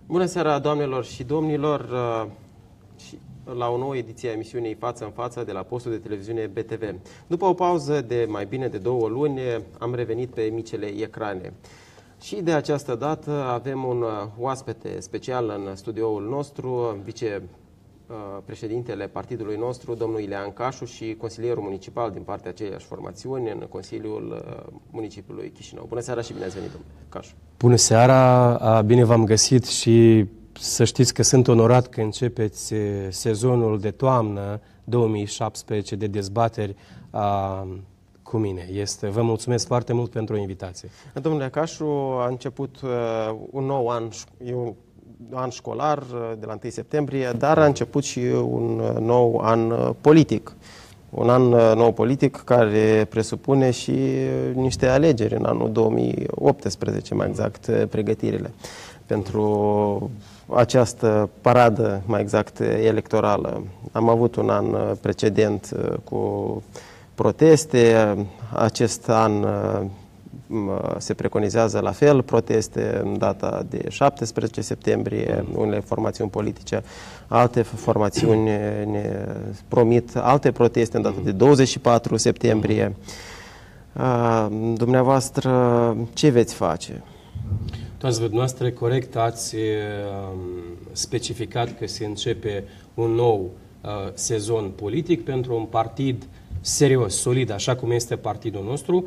Bună seara, doamnelor și domnilor, și la o nouă ediție a emisiunii Față în Față de la postul de televiziune BTV. După o pauză de mai bine de 2 luni, am revenit pe micile ecrane. Și de această dată avem un oaspete special în studioul nostru, vicepreședintele partidului nostru, domnul Ilean Cașu, și consilierul municipal din partea aceiași formațiuni în Consiliul Municipiului Chișinău. Bună seara și bine ați venit, domnule Cașu. Bună seara, bine v-am găsit și să știți că sunt onorat că începeți sezonul de toamnă 2017 de dezbateri cu mine. Vă mulțumesc foarte mult pentru invitație. Domnule Cașu, a început un nou an, un an școlar de la 1 septembrie, dar a început și un nou an politic. Un an nou politic care presupune și niște alegeri în anul 2018, mai exact, pregătirile pentru această paradă, mai exact, electorală. Am avut un an precedent cu proteste, acest an se preconizează la fel proteste în data de 17 septembrie, unele formațiuni politice, alte formațiuni ne promit alte proteste în data de 24 septembrie. Dumneavoastră, ce veți face? Toți dumneavoastră corect ați specificat că se începe un nou sezon politic pentru un partid serios, solid, așa cum este partidul nostru.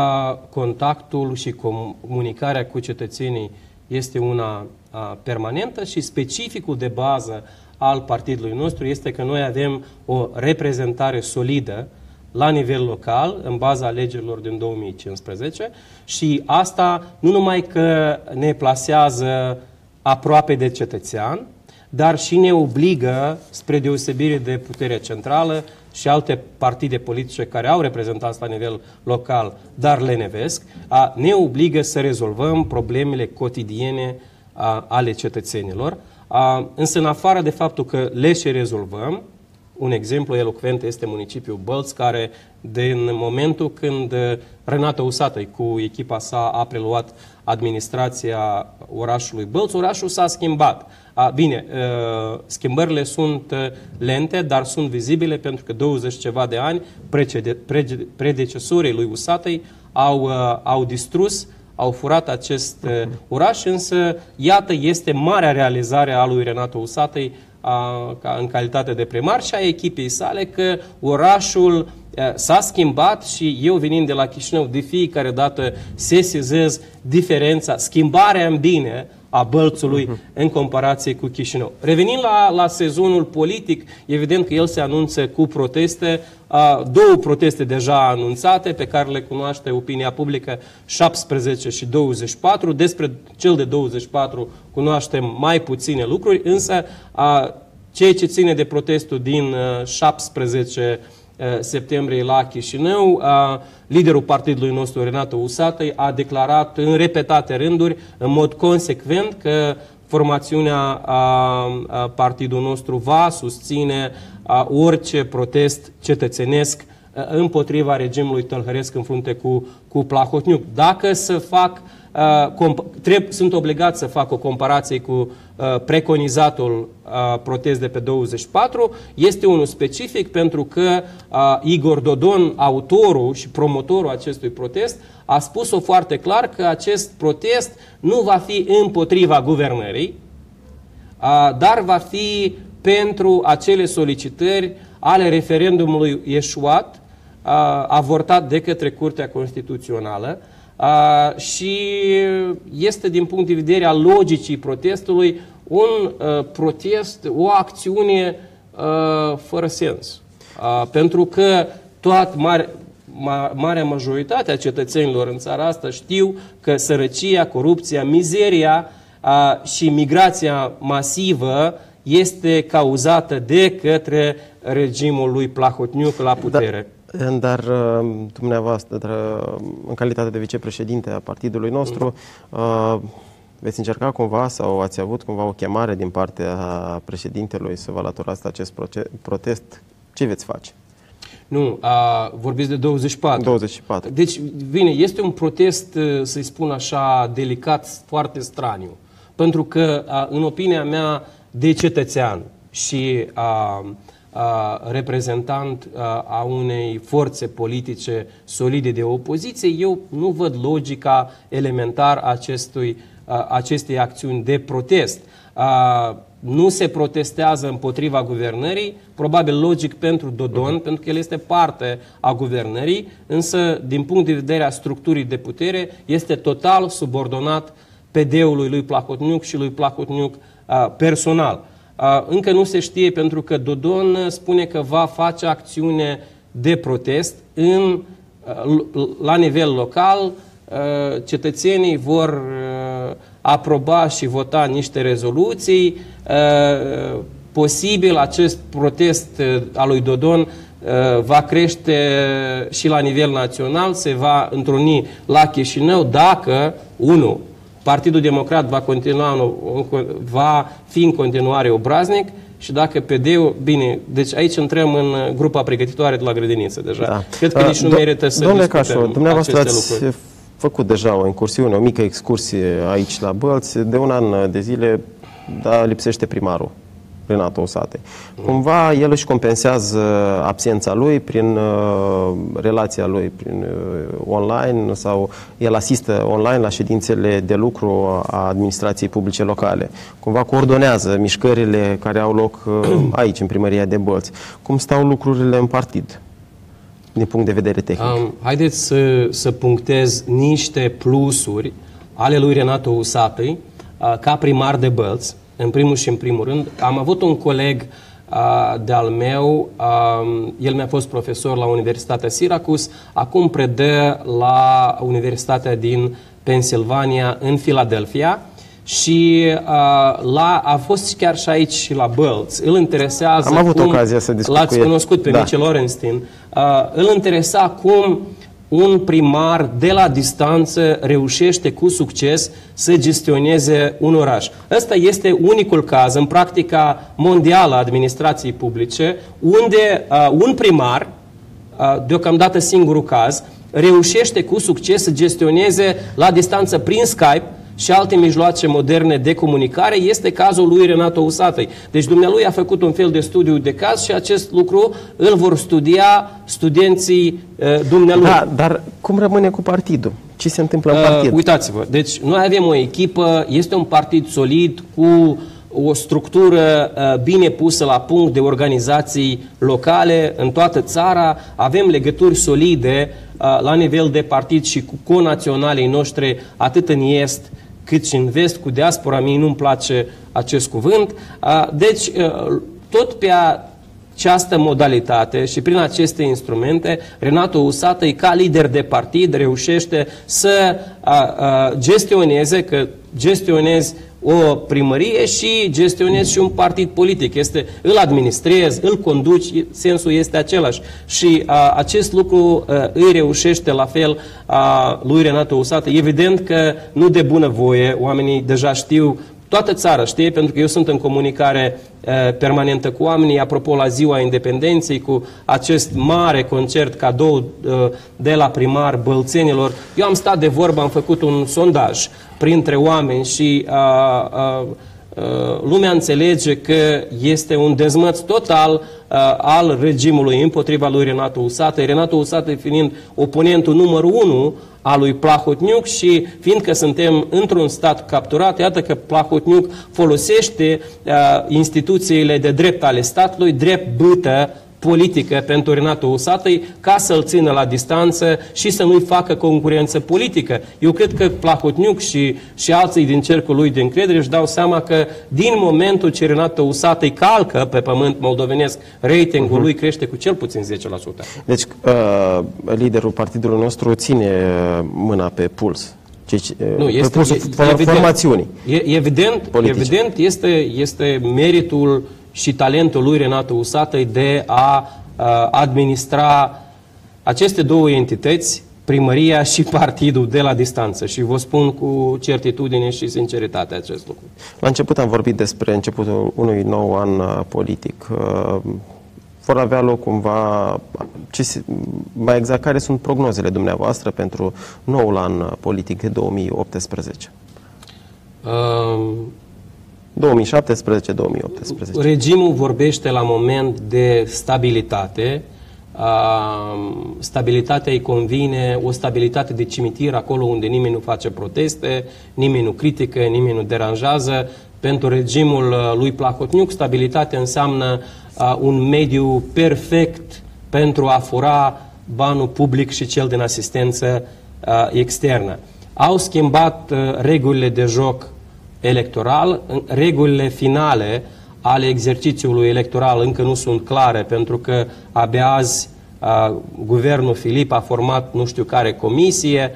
Contactul și comunicarea cu cetățenii este una permanentă și specificul de bază al partidului nostru este că noi avem o reprezentare solidă la nivel local, în baza alegerilor din 2015, și asta nu numai că ne plasează aproape de cetățean, dar și ne obligă, spre deosebire de puterea centrală și alte partide politice care au reprezentanți la nivel local, dar lenevesc, ne obligă să rezolvăm problemele cotidiene ale cetățenilor. Însă, în afară de faptul că le și rezolvăm, un exemplu elocvent este municipiul Bălți, care din momentul când Renato Usatăi cu echipa sa a preluat administrația orașului Bălți, orașul s-a schimbat. Bine, schimbările sunt lente, dar sunt vizibile pentru că 20 ceva de ani predecesorii lui Usatăi au distrus, au furat acest oraș, însă iată este marea realizare a lui Renato Usatăi în calitate de primar și a echipei sale, că orașul s-a schimbat și eu, venind de la Chișinău, de fiecare dată sesizez diferența, schimbarea în bine a Bălțului în comparație cu Chișinău. Revenind la sezonul politic, evident că el se anunță cu proteste, 2 proteste deja anunțate, pe care le cunoaște opinia publică, 17 și 24. Despre cel de 24 cunoaștem mai puține lucruri, însă ceea ce ține de protestul din 17 septembrie la Chișinău, liderul partidului nostru, Renato Usatăi, a declarat în repetate rânduri, în mod consecvent, că formațiunea partidul nostru va susține orice protest cetățenesc împotriva regimului tălhăresc în frunte cu Plahotniuc. Dacă sunt obligat să fac o comparație cu preconizatul protest de pe 24, este unul specific pentru că Igor Dodon, autorul și promotorul acestui protest, a spus-o foarte clar că acest protest nu va fi împotriva guvernării, dar va fi pentru acele solicitări ale referendumului eșuat, avortat de către Curtea Constituțională, și este, din punct de vedere al logicii protestului, un protest, o acțiune fără sens. Pentru că marea majoritate a cetățenilor în țara asta știu că sărăcia, corupția, mizeria și migrația masivă este cauzată de către regimul lui Plahotniuc la putere. Dar dumneavoastră, în calitate de vicepreședinte a partidului nostru, veți încerca cumva sau ați avut cumva o chemare din partea președintelui să vă alăturați acest protest? Ce veți face? Nu, vorbiți de 24. 24. Deci, bine, este un protest, să-i spun așa, delicat, foarte straniu. pentru că, în opinia mea, de cetățean și reprezentant a unei forțe politice solide de opoziție, eu nu văd logica elementară acestei acțiuni de protest. Nu se protestează împotriva guvernării, probabil logic pentru Dodon, pentru că el este parte a guvernării, însă din punct de vedere a structurii de putere este total subordonat PD-ului lui Plahotniuc și lui Plahotniuc personal. Încă nu se știe pentru că Dodon spune că va face acțiune de protest la nivel local. Cetățenii vor aproba și vota niște rezoluții. Posibil acest protest al lui Dodon va crește și la nivel național, se va întruni la Chișinău dacă, Partidul Democrat va fi în continuare obraznic și dacă PD-ul, bine, deci aici intrăm în grupa pregătitoare de la grădiniță deja. Da. Cred că nici nu merită să discutăm dumneavoastră aceste lucruri. Făcut deja o incursiune, o mică excursie aici la Bălți, de un an de zile, dar lipsește primarul, Renato Usatăi. Cumva el își compensează absența lui prin relația lui prin online sau el asistă online la ședințele de lucru a administrației publice locale. Cumva coordonează mișcările care au loc aici, în primăria de Bălți. Cum stau lucrurile în partid, din punct de vedere tehnic? Haideți să punctez niște plusuri ale lui Renato Usatăi ca primar de Bălți. În primul și în primul rând, am avut un coleg de-al meu, el mi-a fost profesor la Universitatea Syracuse, acum predă la Universitatea din Pennsylvania în Philadelphia și a fost chiar și aici și la Bălți. Îl interesează am avut ocazia să discut l-ați cunoscut pe Michel Orenstein. Îl interesa cum un primar de la distanță reușește cu succes să gestioneze un oraș. Ăsta este unicul caz în practica mondială a administrației publice unde un primar, deocamdată singurul caz, reușește cu succes să gestioneze la distanță prin Skype și alte mijloace moderne de comunicare. Este cazul lui Renato Usatăi. Deci dumnealui a făcut un fel de studiu de caz și acest lucru îl vor studia studenții dumnealui. Da, dar cum rămâne cu partidul? Ce se întâmplă în partid? Uitați-vă, deci noi avem o echipă, este un partid solid cu o structură bine pusă la punct de organizații locale în toată țara, avem legături solide la nivel de partid și cu conaționalii noștri, atât în est cât și în vest, cu diaspora. Mie nu-mi place acest cuvânt. Deci, tot pe această modalitate și prin aceste instrumente, Renato Usatăi, ca lider de partid, reușește să gestioneze, că gestionezi o primărie și gestionezi și un partid politic. Îl administrezi, îl conduci, sensul este același. Și acest lucru îi reușește la fel lui Renato Usatăi. Evident că nu de bunăvoie, oamenii deja știu, toată țara știe, pentru că eu sunt în comunicare permanentă cu oamenii, apropo la Ziua Independenței, cu acest mare concert cadou de la primar bălțenilor. Eu am stat de vorbă, am făcut un sondaj printre oameni și lumea înțelege că este un dezmăț total al regimului împotriva lui Renato Usatăi. Renato Usatăi fiind oponentul numărul 1 a lui Plahotniuc și fiindcă suntem într-un stat capturat, iată că Plahotniuc folosește instituțiile de drept ale statului, drept bâtă politică pentru Renato Usatăi, ca să-l țină la distanță și să nu-i facă concurență politică. Eu cred că Plahotniuc și alții din cercul lui de încredere își dau seama că din momentul ce Renato Usatăi calcă pe pământ moldovenesc, ratingul lui crește cu cel puțin 10%. Deci, liderul partidului nostru ține mâna pe puls. Nu, este formațiunii. Evident este meritul și talentul lui Renato Usatăi de a administra aceste două entități, primăria și partidul, de la distanță. Și vă spun cu certitudine și sinceritate acest lucru. La început am vorbit despre începutul unui nou an politic. Vor avea loc cumva, mai exact, care sunt prognozele dumneavoastră pentru noul an politic de 2018? 2017-2018. Regimul vorbește la moment de stabilitate. Stabilitatea îi convine, o stabilitate de cimitir acolo unde nimeni nu face proteste, nimeni nu critică, nimeni nu deranjează. Pentru regimul lui Plahotniuc, stabilitatea înseamnă un mediu perfect pentru a fura banul public și cel din asistență externă. Au schimbat regulile de joc electoral, regulile finale ale exercițiului electoral încă nu sunt clare, pentru că abia azi guvernul Filip a format nu știu care comisie,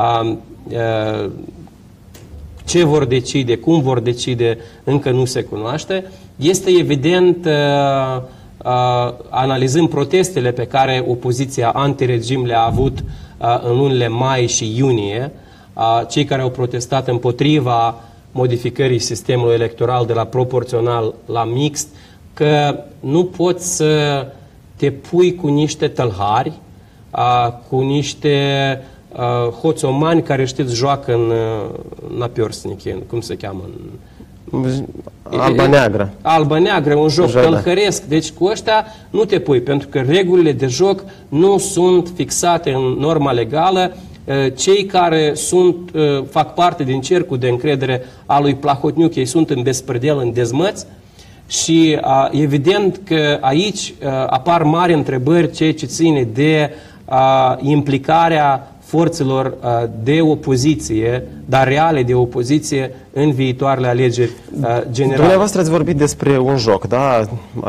ce vor decide, cum vor decide, încă nu se cunoaște. Este evident, analizând protestele pe care opoziția antiregim le-a avut în lunile mai și iunie, cei care au protestat împotriva modificării sistemului electoral de la proporțional la mixt, că nu poți să te pui cu niște tălhari, cu niște hoțomani care, știți, joacă în napiorstnichi, cum se cheamă? Alba-neagră. Alba-neagră, un joc tălhăresc. Deci cu ăștia nu te pui, pentru că regulile de joc nu sunt fixate în norma legală. Cei care fac parte din cercul de încredere al lui Plahotniuc, ei sunt în bespredel, în dezmăți, și evident că aici apar mari întrebări, ceea ce ține de implicarea forțelor de opoziție, dar reale de opoziție, în viitoarele alegeri generale. Dumneavoastră ați vorbit despre un joc, da?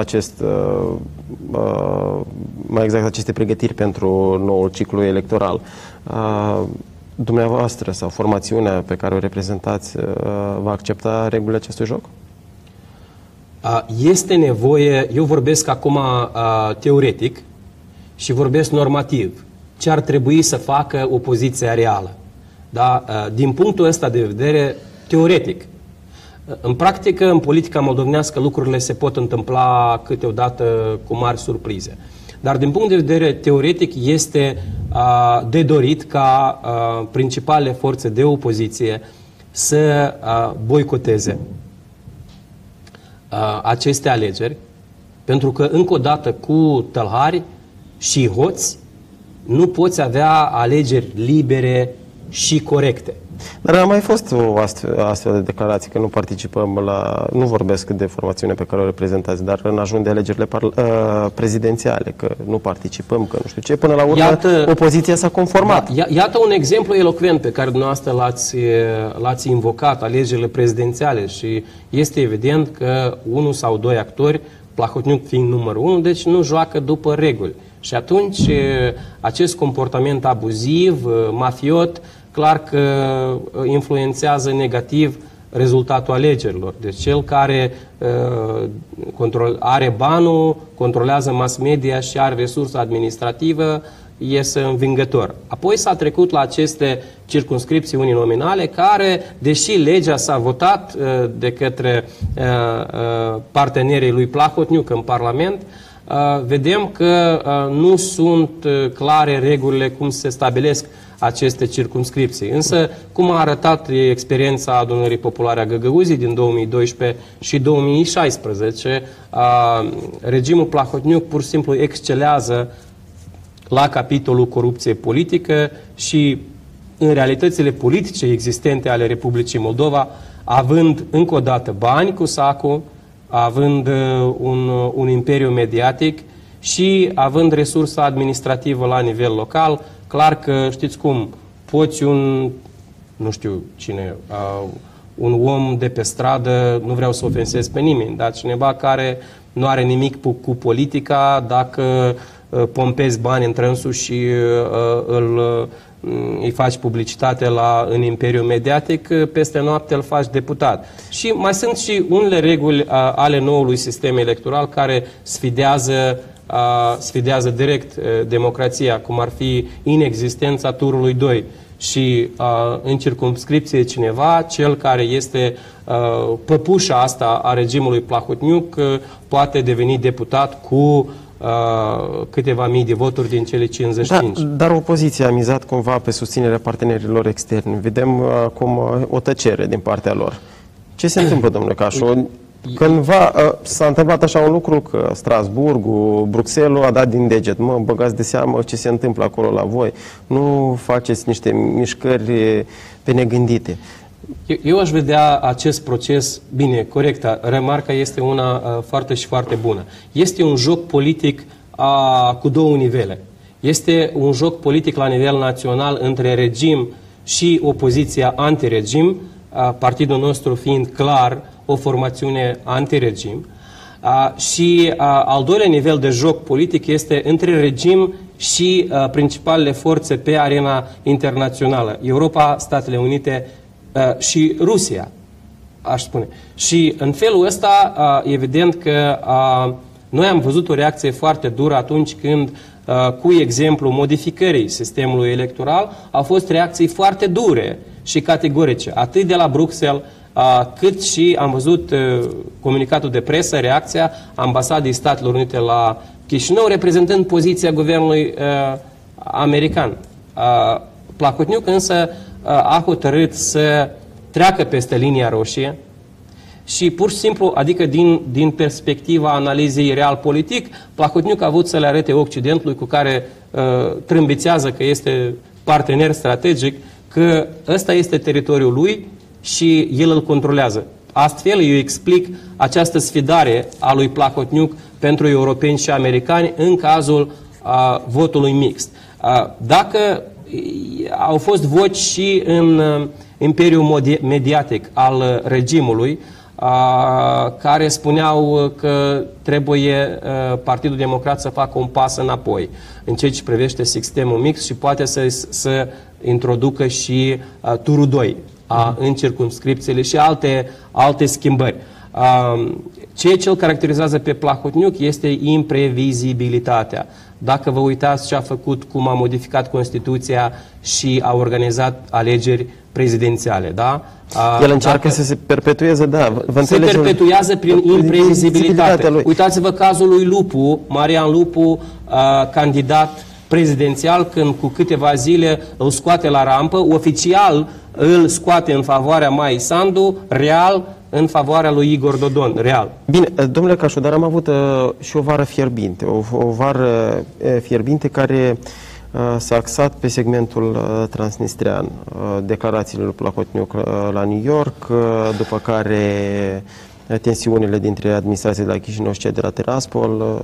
Mai exact aceste pregătiri pentru noul ciclu electoral. Dumneavoastră sau formațiunea pe care o reprezentați va accepta regulile acestui joc? Este nevoie, eu vorbesc acum teoretic și vorbesc normativ, ce ar trebui să facă opoziția reală. Da? Din punctul ăsta de vedere, teoretic. În practică, în politica moldovenească, lucrurile se pot întâmpla câteodată cu mari surprize. Dar din punct de vedere teoretic este de dorit ca principalele forțe de opoziție să boicoteze aceste alegeri, pentru că, încă o dată, cu tălhari și hoți nu poți avea alegeri libere și corecte. Dar a mai fost o astfel de declarație că nu participăm la... Nu vorbesc de formațiune pe care o reprezentați, dar în ajun de alegerile prezidențiale, că nu participăm, că nu știu ce. Până la urmă, opoziția s-a conformat. Da, iată un exemplu elocvent pe care dumneavoastră l-ați invocat, alegerile prezidențiale, și este evident că unul sau doi actori, Plahotniuc fiind numărul 1, deci nu joacă după reguli. Și atunci acest comportament abuziv, mafiot, clar că influențează negativ rezultatul alegerilor. Deci cel care are banul, controlează mass media și are resursă administrativă, iese învingător. Apoi s-a trecut la aceste circumscripții uninominale care, deși legea s-a votat de către partenerii lui Plahotniuc în Parlament, vedem că nu sunt clare regulile cum se stabilesc aceste circumscripții. Însă, cum a arătat experiența Adunării Populare a Găgăuzii din 2012 și 2016, regimul Plahotniuc pur și simplu excelează la capitolul corupție politică și în realitățile politice existente ale Republicii Moldova, având încă o dată bani cu sacul, având un imperiu mediatic și având resursa administrativă la nivel local. Clar că, știți cum, poți nu știu cine, un om de pe stradă, nu vreau să ofensez pe nimeni, dar cineva care nu are nimic cu politica, dacă pompezi bani între însuși și îi faci publicitate în imperiul mediatic, peste noapte îl faci deputat. Și mai sunt și unele reguli ale noului sistem electoral care sfidează direct democrația, cum ar fi inexistența turului 2 și în circumscripție cineva, cel care este păpușa asta a regimului Plahotniuc, poate deveni deputat cu câteva mii de voturi din cele 55. Dar opoziția a mizat cumva pe susținerea partenerilor externi. Vedem acum o tăcere din partea lor. Ce se întâmplă, domnule Cașu? Cândva s-a întâmplat așa un lucru că Strasburgul, Bruxelles a dat din deget. Mă, băgați de seamă ce se întâmplă acolo la voi. Nu faceți niște mișcări pe negândite. Eu aș vedea acest proces, bine, corect, remarca este una foarte și foarte bună. Este un joc politic cu două nivele. Este un joc politic la nivel național între regim și opoziția antiregim, partidul nostru fiind clar o formațiune antiregim. Și al doilea nivel de joc politic este între regim și principalele forțe pe arena internațională, Europa, Statele Unite și Rusia, aș spune. Și în felul ăsta, evident că noi am văzut o reacție foarte dură atunci când, cu exemplu modificării sistemului electoral, au fost reacții foarte dure și categorice, atât de la Bruxelles, cât și am văzut comunicatul de presă, reacția ambasadei Statelor Unite la Chișinău, reprezentând poziția guvernului american. Plahotniuc însă a hotărât să treacă peste linia roșie și pur și simplu, adică din perspectiva analizei real-politic, Plahotniuc a avut să le arate Occidentului, cu care trâmbițează că este partener strategic, că ăsta este teritoriul lui și el îl controlează. Astfel, eu explic această sfidare a lui Plahotniuc pentru europeni și americani în cazul votului mixt. Dacă au fost voci și în imperiul mediatic al regimului care spuneau că trebuie Partidul Democrat să facă un pas înapoi în ceea ce privește sistemul mixt și poate să introducă și turul 2 în circumscripțiile și alte schimbări. Ceea ce îl caracterizează pe Plahotniuc este imprevizibilitatea. Dacă vă uitați ce a făcut, cum a modificat Constituția și a organizat alegeri prezidențiale, da? El încearcă să se perpetueze, da. Se perpetuează prin imprevizibilitate. Uitați-vă cazul lui Lupu, Marian Lupu, candidat prezidențial, când cu câteva zile îl scoate la rampă, oficial îl scoate în favoarea Mai Sandu, real în favoarea lui Igor Dodon, real. Bine, domnule Cașu, dar am avut și o vară fierbinte, o vară fierbinte care s-a axat pe segmentul transnistrian. Declarațiile lui Plahotniuc la New York, după care tensiunile dintre administrația de la Chișinău și cea de la Tiraspol.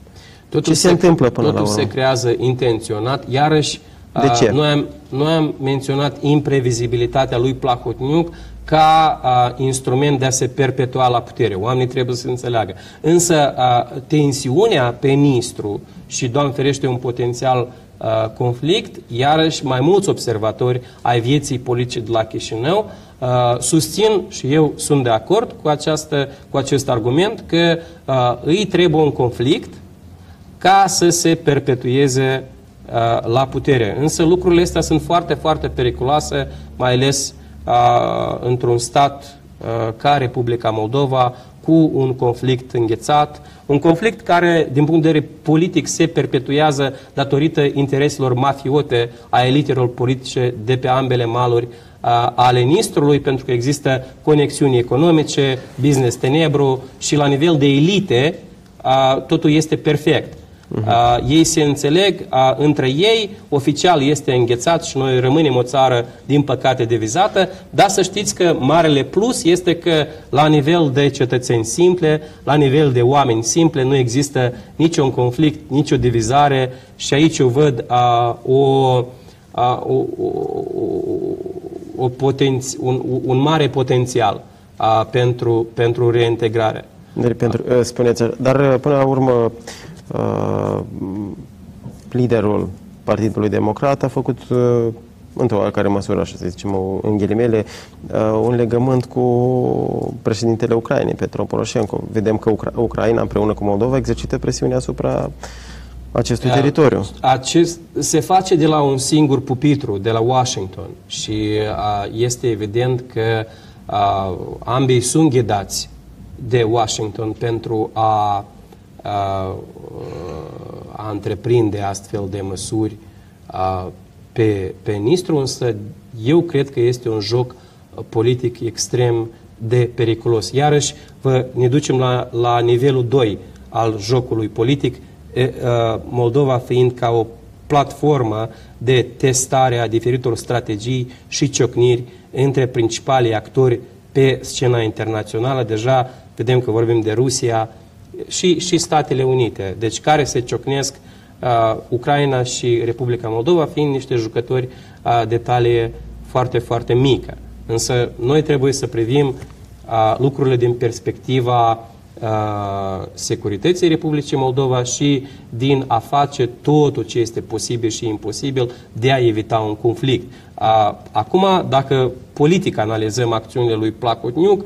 Ce se întâmplă până la urmă? Totul se creează intenționat, iarăși. De ce? Noi am menționat imprevizibilitatea lui Plahotniuc ca instrument de a se perpetua la putere. Oamenii trebuie să înțeleagă. Însă tensiunea pe Nistru și, Doamne ferește, un potențial conflict, iarăși mai mulți observatori ai vieții politice de la Chișinău susțin, și eu sunt de acord cu acest argument, că îi trebuie un conflict ca să se perpetueze la putere. Însă lucrurile astea sunt foarte, foarte periculoase, mai ales într-un stat ca Republica Moldova, cu un conflict înghețat, un conflict care, din punct de vedere politic, se perpetuează datorită intereselor mafiote a elitelor politice de pe ambele maluri ale Nistrului, pentru că există conexiuni economice, business tenebru și la nivel de elite totul este perfect. Ei se înțeleg între ei, oficial este înghețat și noi rămânem o țară, din păcate, divizată, dar să știți că marele plus este că la nivel de cetățeni simple, la nivel de oameni simple, nu există niciun conflict, nicio divizare și aici eu văd un mare potențial pentru reintegrare. Spuneți, dar până la urmă liderul Partidului Democrat a făcut într-o oarecare măsură, așa să zicem, în ghilimele, un legământ cu președintele Ucrainei, Petro Poroșenko. Vedem că Ucraina împreună cu Moldova exercită presiune asupra acestui teritoriu. Se face de la un singur pupitru, de la Washington, și este evident că ambii sunt ghidați de Washington pentru a întreprinde astfel de măsuri pe Nistru, însă eu cred că este un joc politic extrem de periculos. Iarăși ne ducem la nivelul 2 al jocului politic, Moldova fiind ca o platformă de testare a diferitor strategii și ciocniri între principalii actori pe scena internațională. Deja vedem că vorbim de Rusia și Statele Unite, deci care se ciocnesc, Ucraina și Republica Moldova fiind niște jucători de talie foarte, foarte mică. Însă noi trebuie să privim lucrurile din perspectiva securității Republicii Moldova și din a face totul ce este posibil și imposibil de a evita un conflict. Acum, dacă politic analizăm acțiunile lui Plahotniuc,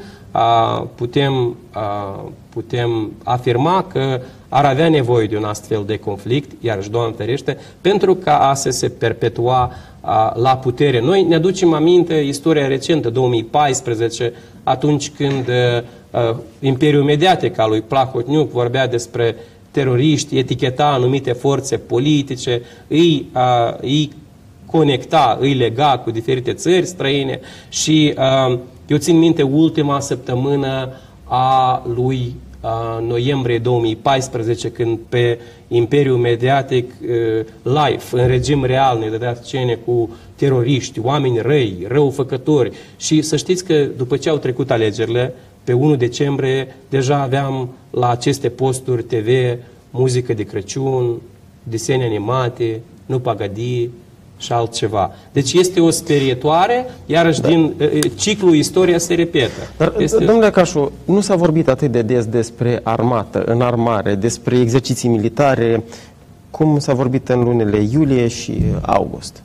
putem afirma că ar avea nevoie de un astfel de conflict, iarăși, Doamne ferește, pentru ca a se perpetua la putere. Noi ne aducem aminte istoria recentă, 2014, atunci când Imperiul Mediatic al lui Plahotniuc vorbea despre teroriști, eticheta anumite forțe politice, îi conecta, îi lega cu diferite țări străine și eu țin minte ultima săptămână a lui noiembrie 2014, când pe Imperiul Mediatic live, în regim real, ne dădea scene cu teroriști, oameni răi, răufăcători. Și să știți că după ce au trecut alegerile, pe 1 decembrie, deja aveam la aceste posturi TV muzică de Crăciun, desene animate, nu pagadii și altceva. Deci este o sperietoare, iarăși din ciclul istoria se repetă. Dar, domnule Cașu, nu s-a vorbit atât de des despre armată, înarmare, despre exerciții militare, cum s-a vorbit în lunile iulie și august.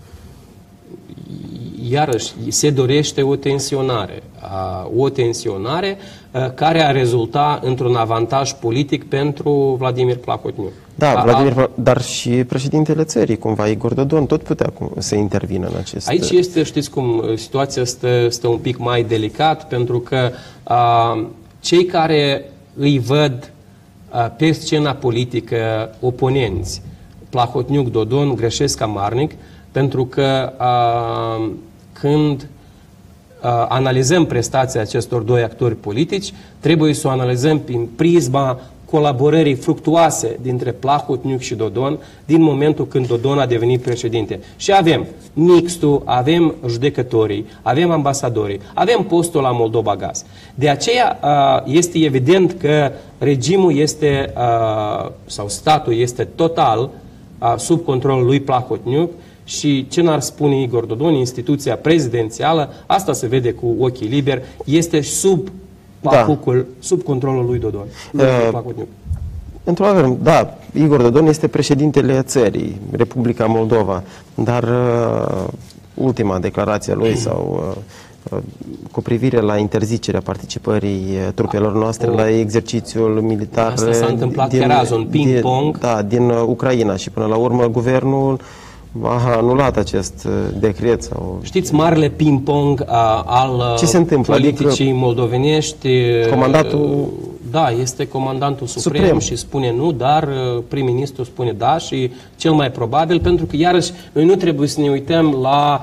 Iarăși, se dorește o tensionare care a rezulta într-un avantaj politic pentru Vladimir Plahotniuc. Da, Vladimir, dar și președintele țării, cumva, Igor Dodon, tot putea să intervină în acest... Aici este, știți cum, situația stă un pic mai delicat, pentru că cei care îi văd pe scena politică oponenți, Plahotniuc, Dodon, greșesc amarnic, pentru că când analizăm prestația acestor doi actori politici, trebuie să o analizăm prin prisma colaborării fructuoase dintre Plahotniuc și Dodon din momentul când Dodon a devenit președinte. Și avem mixtul, avem judecătorii, avem ambasadorii, avem postul la Moldova Gaz. De aceea este evident că regimul este, sau statul este total sub controlul lui Plahotniuc. Și ce n-ar spune Igor Dodon, instituția prezidențială, asta se vede cu ochii liberi, este sub papucul, sub controlul lui Dodon. Într-adevăr, da, Igor Dodon este președintele țării, Republica Moldova, dar ultima declarație a lui sau cu privire la interzicerea participării trupelor noastre la exercițiul militar. Asta s-a întâmplat chiar azi, un ping-pong. Da, din Ucraina și până la urmă guvernul a anulat acest decret. Sau... Știți, marele ping-pong al ce se întâmplă? Politicii moldovenești. Comandatul... Da, este comandantul suprem și spune nu, dar prim-ministru spune da și cel mai probabil, pentru că iarăși noi nu trebuie să ne uităm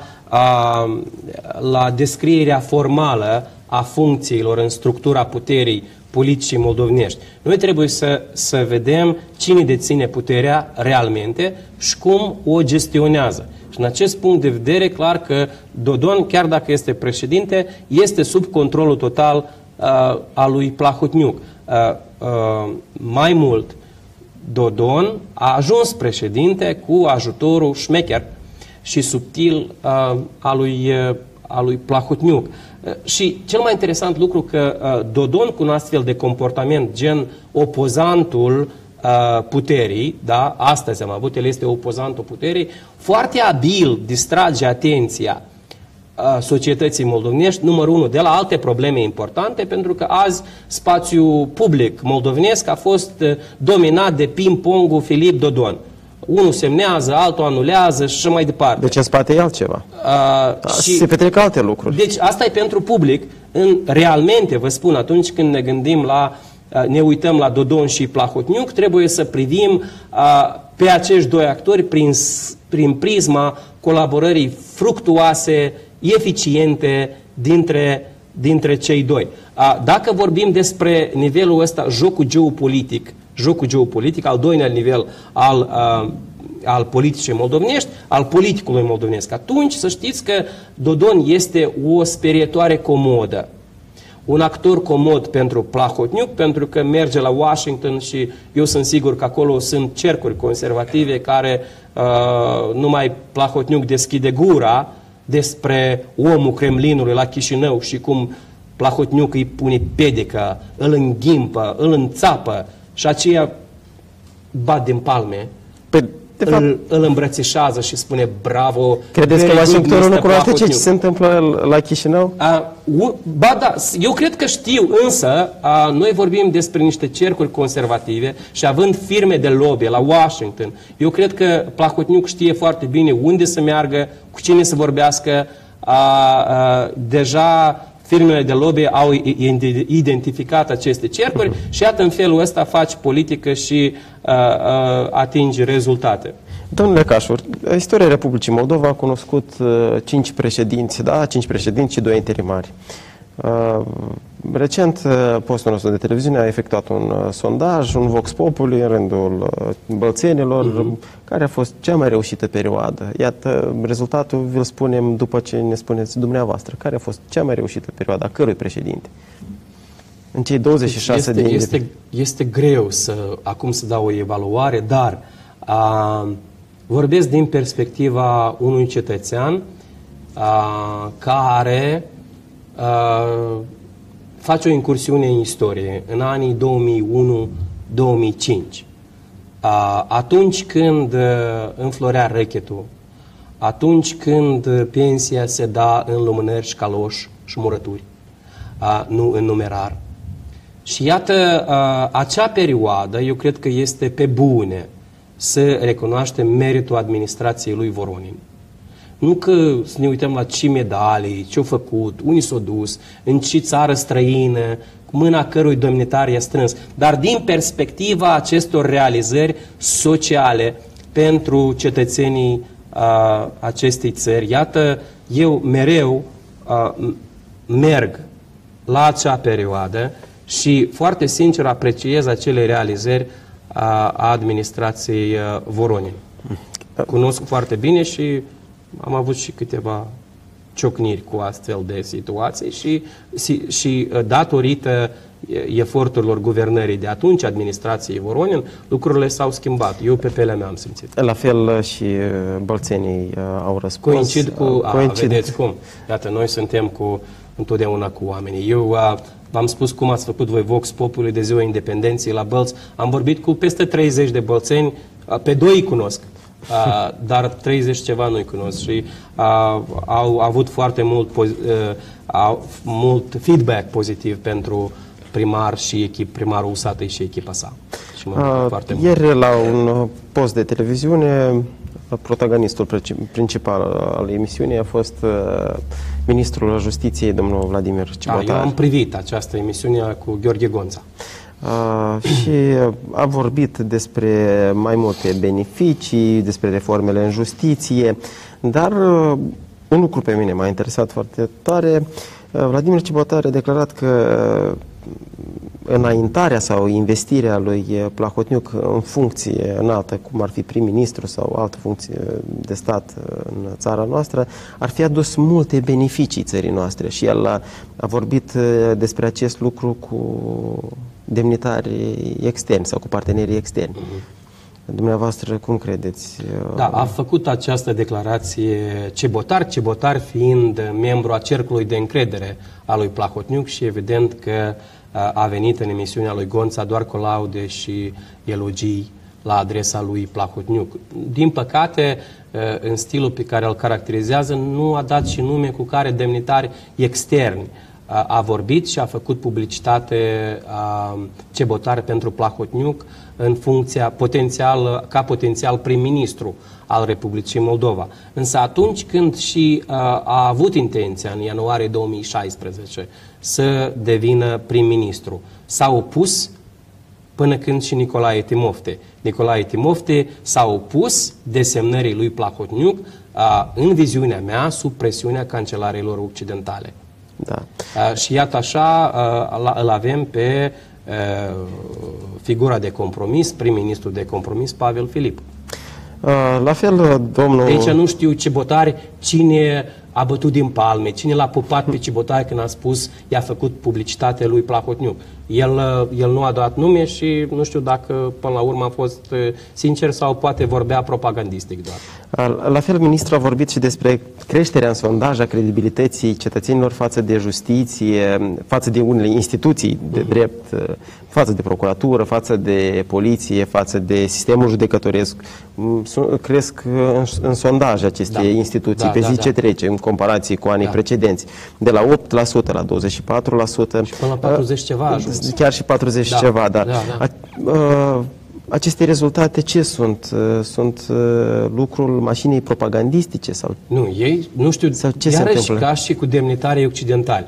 la descrierea formală a funcțiilor în structura puterii politicii moldovenești. Noi trebuie să vedem cine deține puterea realmente și cum o gestionează. Și în acest punct de vedere, clar că Dodon, chiar dacă este președinte, este sub controlul total al lui Plahotniuc. Mai mult, Dodon a ajuns președinte cu ajutorul șmecher și subtil al lui Plahotniuc. Și cel mai interesant lucru că Dodon, cu un astfel de comportament, gen opozantul puterii, da, astăzi am avut, el este opozantul puterii, foarte abil distrage atenția societății moldovenești, numărul 1, de la alte probleme importante, pentru că azi spațiul public moldovenesc a fost dominat de ping-pongul Filip Dodon. Unul semnează, altul anulează și așa mai departe. Deci în spate e altceva. Și se petrec alte lucruri. Deci asta e pentru public. Realmente, vă spun, atunci când ne gândim ne uităm la Dodon și Plahotniuc, trebuie să privim pe acești doi actori prin prisma colaborării fructuoase, eficiente dintre dintre cei doi. Dacă vorbim despre nivelul ăsta, jocul geopolitic, al doilea nivel al politicii moldovenești, al politicului moldovenesc, atunci să știți că Dodon este o sperietoare comodă. Un actor comod pentru Plahotniuc, pentru că merge la Washington și eu sunt sigur că acolo sunt cercuri conservative care numai Plahotniuc deschide gura despre omul Kremlinului la Chișinău și cum Plahotniuc îi pune pedică, îl înghimpă, îl înțapă și aceia bat din palme. De fapt, îl îmbrățișează și spune bravo. Credeți că Washingtonul nu cunoaște ce se întâmplă la Chișinău? Ba da, eu cred că știu, însă noi vorbim despre niște cercuri conservative și având firme de lobby la Washington, eu cred că Plahotniuc știe foarte bine unde să meargă, cu cine să vorbească. Deja firmele de lobby au identificat aceste cercuri și iată în felul ăsta faci politică și atingi rezultate. Domnule Cașur, istoria Republicii Moldova a cunoscut 5 președinți, da? 5 președinți și 2 interimari. Recent, postul nostru de televiziune a efectuat un sondaj, un Vox Populi în rândul bălțenilor, care a fost cea mai reușită perioadă. Iată, rezultatul vi-l spunem după ce ne spuneți dumneavoastră. Care a fost cea mai reușită perioadă a cărui președinte? În cei 26 de ani. Este greu acum să dau o evaluare, dar vorbesc din perspectiva unui cetățean care face o incursiune în istorie în anii 2001-2005. Atunci când înflorea rechetul, atunci când pensia se da în lumânări și caloși și murături, nu în numerar. Și iată, acea perioadă, eu cred că este pe bune să recunoaștem meritul administrației lui Voronin. Nu că să ne uităm la ce medalii, ce-au făcut, unii s-au dus, în ce țară străină, cu mâna cărui domnitar i-a strâns, dar din perspectiva acestor realizări sociale pentru cetățenii acestei țări. Iată, eu mereu merg la acea perioadă și foarte sincer apreciez acele realizări a administrației Voronin. Cunosc foarte bine și am avut și câteva ciocniri cu astfel de situații și datorită eforturilor guvernării de atunci, administrației Voronin, lucrurile s-au schimbat. Eu pe pielea mea am simțit. La fel și bălțenii au răspuns. Coincid cu... vedeți cum? Iată, noi suntem întotdeauna cu oamenii. Eu v-am spus cum ați făcut voi Vox Populi de Ziua Independenței la Bălți. Am vorbit cu peste 30 de bălțeni, pe 2 îi cunosc. Dar 30 ceva nu-i cunosc și au avut foarte mult feedback pozitiv pentru primar și primarul Usatăi și echipa sa. Și ieri la un post de televiziune, protagonistul principal al emisiunii a fost ministrul Justiției, domnul Vladimir Cibotar. Eu am privit această emisiune cu Gheorghe Gonța. Și a vorbit despre mai multe beneficii, despre reformele în justiție, dar un lucru pe mine m-a interesat foarte tare. Vladimir Cibotar a declarat că înaintarea sau investirea lui Plahotniuc în funcție înaltă, cum ar fi prim-ministru sau altă funcție de stat în țara noastră, ar fi adus multe beneficii țării noastre și el a vorbit despre acest lucru cu demnitarii externi sau cu partenerii externi. Dumneavoastră, cum credeți? Da, a făcut această declarație Cibotar fiind membru a cercului de încredere a lui Plahotniuc și evident că a venit în emisiunea lui Gonța doar cu laude și elogii la adresa lui Plahotniuc. Din păcate, în stilul pe care îl caracterizează, nu a dat și nume cu care demnitari externi a vorbit și a făcut publicitate Cibotar pentru Plahotniuc în funcția ca potențial prim-ministru al Republicii Moldova. Însă atunci când și a avut intenția în ianuarie 2016 să devină prim-ministru, s-a opus până când și Nicolae Timofte. Nicolae Timofte s-a opus desemnării lui Plahotniuc în viziunea mea sub presiunea cancelarilor occidentale. Da. Și iată așa, îl avem pe figura de compromis, prim-ministru de compromis, Pavel Filip. La fel, domnul... Aici nu știu Cibotari cine a bătut din palme, cine l-a pupat pe Cibotari când a spus, i-a făcut publicitate lui Plahotniuc. El nu a dat nume și nu știu dacă până la urmă a fost sincer sau poate vorbea propagandistic doar. La fel, ministrul a vorbit și despre creșterea în sondaj a credibilității cetățenilor față de justiție, față de unele instituții de drept, față de procuratură, față de poliție, față de sistemul judecătoresc. Cresc în sondaj aceste instituții pe zi ce trece, în comparație cu anii precedenți. De la 8% la 24%. Și până la 40 ceva a ajuns. Chiar și 40 ceva, da. Aceste rezultate ce sunt? Sunt lucrul mașinii propagandistice? Sau? Nu, ei, nu știu, sau ce iarăși ca și cu demnitarii occidentali.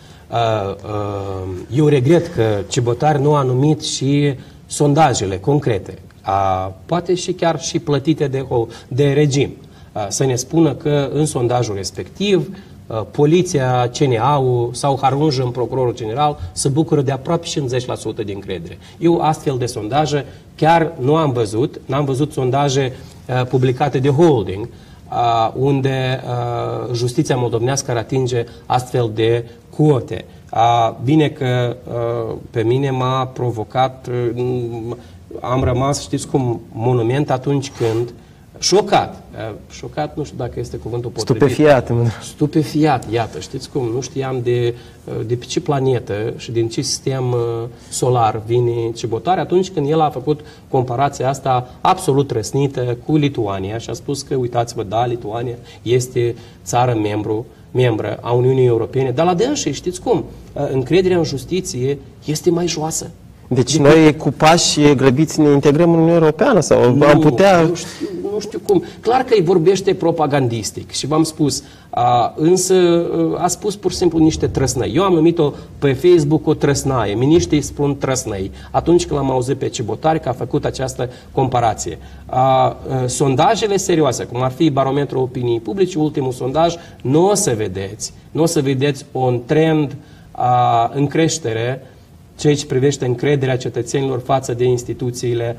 Eu regret că Cibotari nu a numit și sondajele concrete, poate și chiar și plătite de regim. Să ne spună că în sondajul respectiv poliția, CNA-ul sau Harunjă, procurorul general, se bucură de aproape 50% de încredere. Eu astfel de sondaje chiar nu am văzut, n-am văzut sondaje publicate de Holding, unde justiția moldovenească ar atinge astfel de cote. Bine că pe mine m-a provocat, am rămas, știți cum, monument atunci când șocat. Șocat, nu știu dacă este cuvântul potrivit. Stupefiat. Stupefiat, iată, știți cum, nu știam de pe ce planetă și din ce sistem solar vine Cibotari atunci când el a făcut comparația asta absolut răsnită cu Lituania și a spus că, uitați-vă, da, Lituania este țară membră a Uniunii Europene, dar la dânsii, știți cum, încrederea în justiție este mai joasă. Deci noi cu pași grăbiți ne integrăm în Uniunea Europeană sau am putea... Nu știu cum. Clar că îi vorbește propagandistic și v-am spus, însă a spus pur și simplu niște trăsnăi. Eu am numit-o pe Facebook o trăsnaie. Miniștrii spun trăsnăi. Atunci când l-am auzit pe Cibotari că a făcut această comparație. Sondajele serioase, cum ar fi barometrul opiniei publice, ultimul sondaj, nu o să vedeți un trend în creștere ceea ce privește încrederea cetățenilor față de instituțiile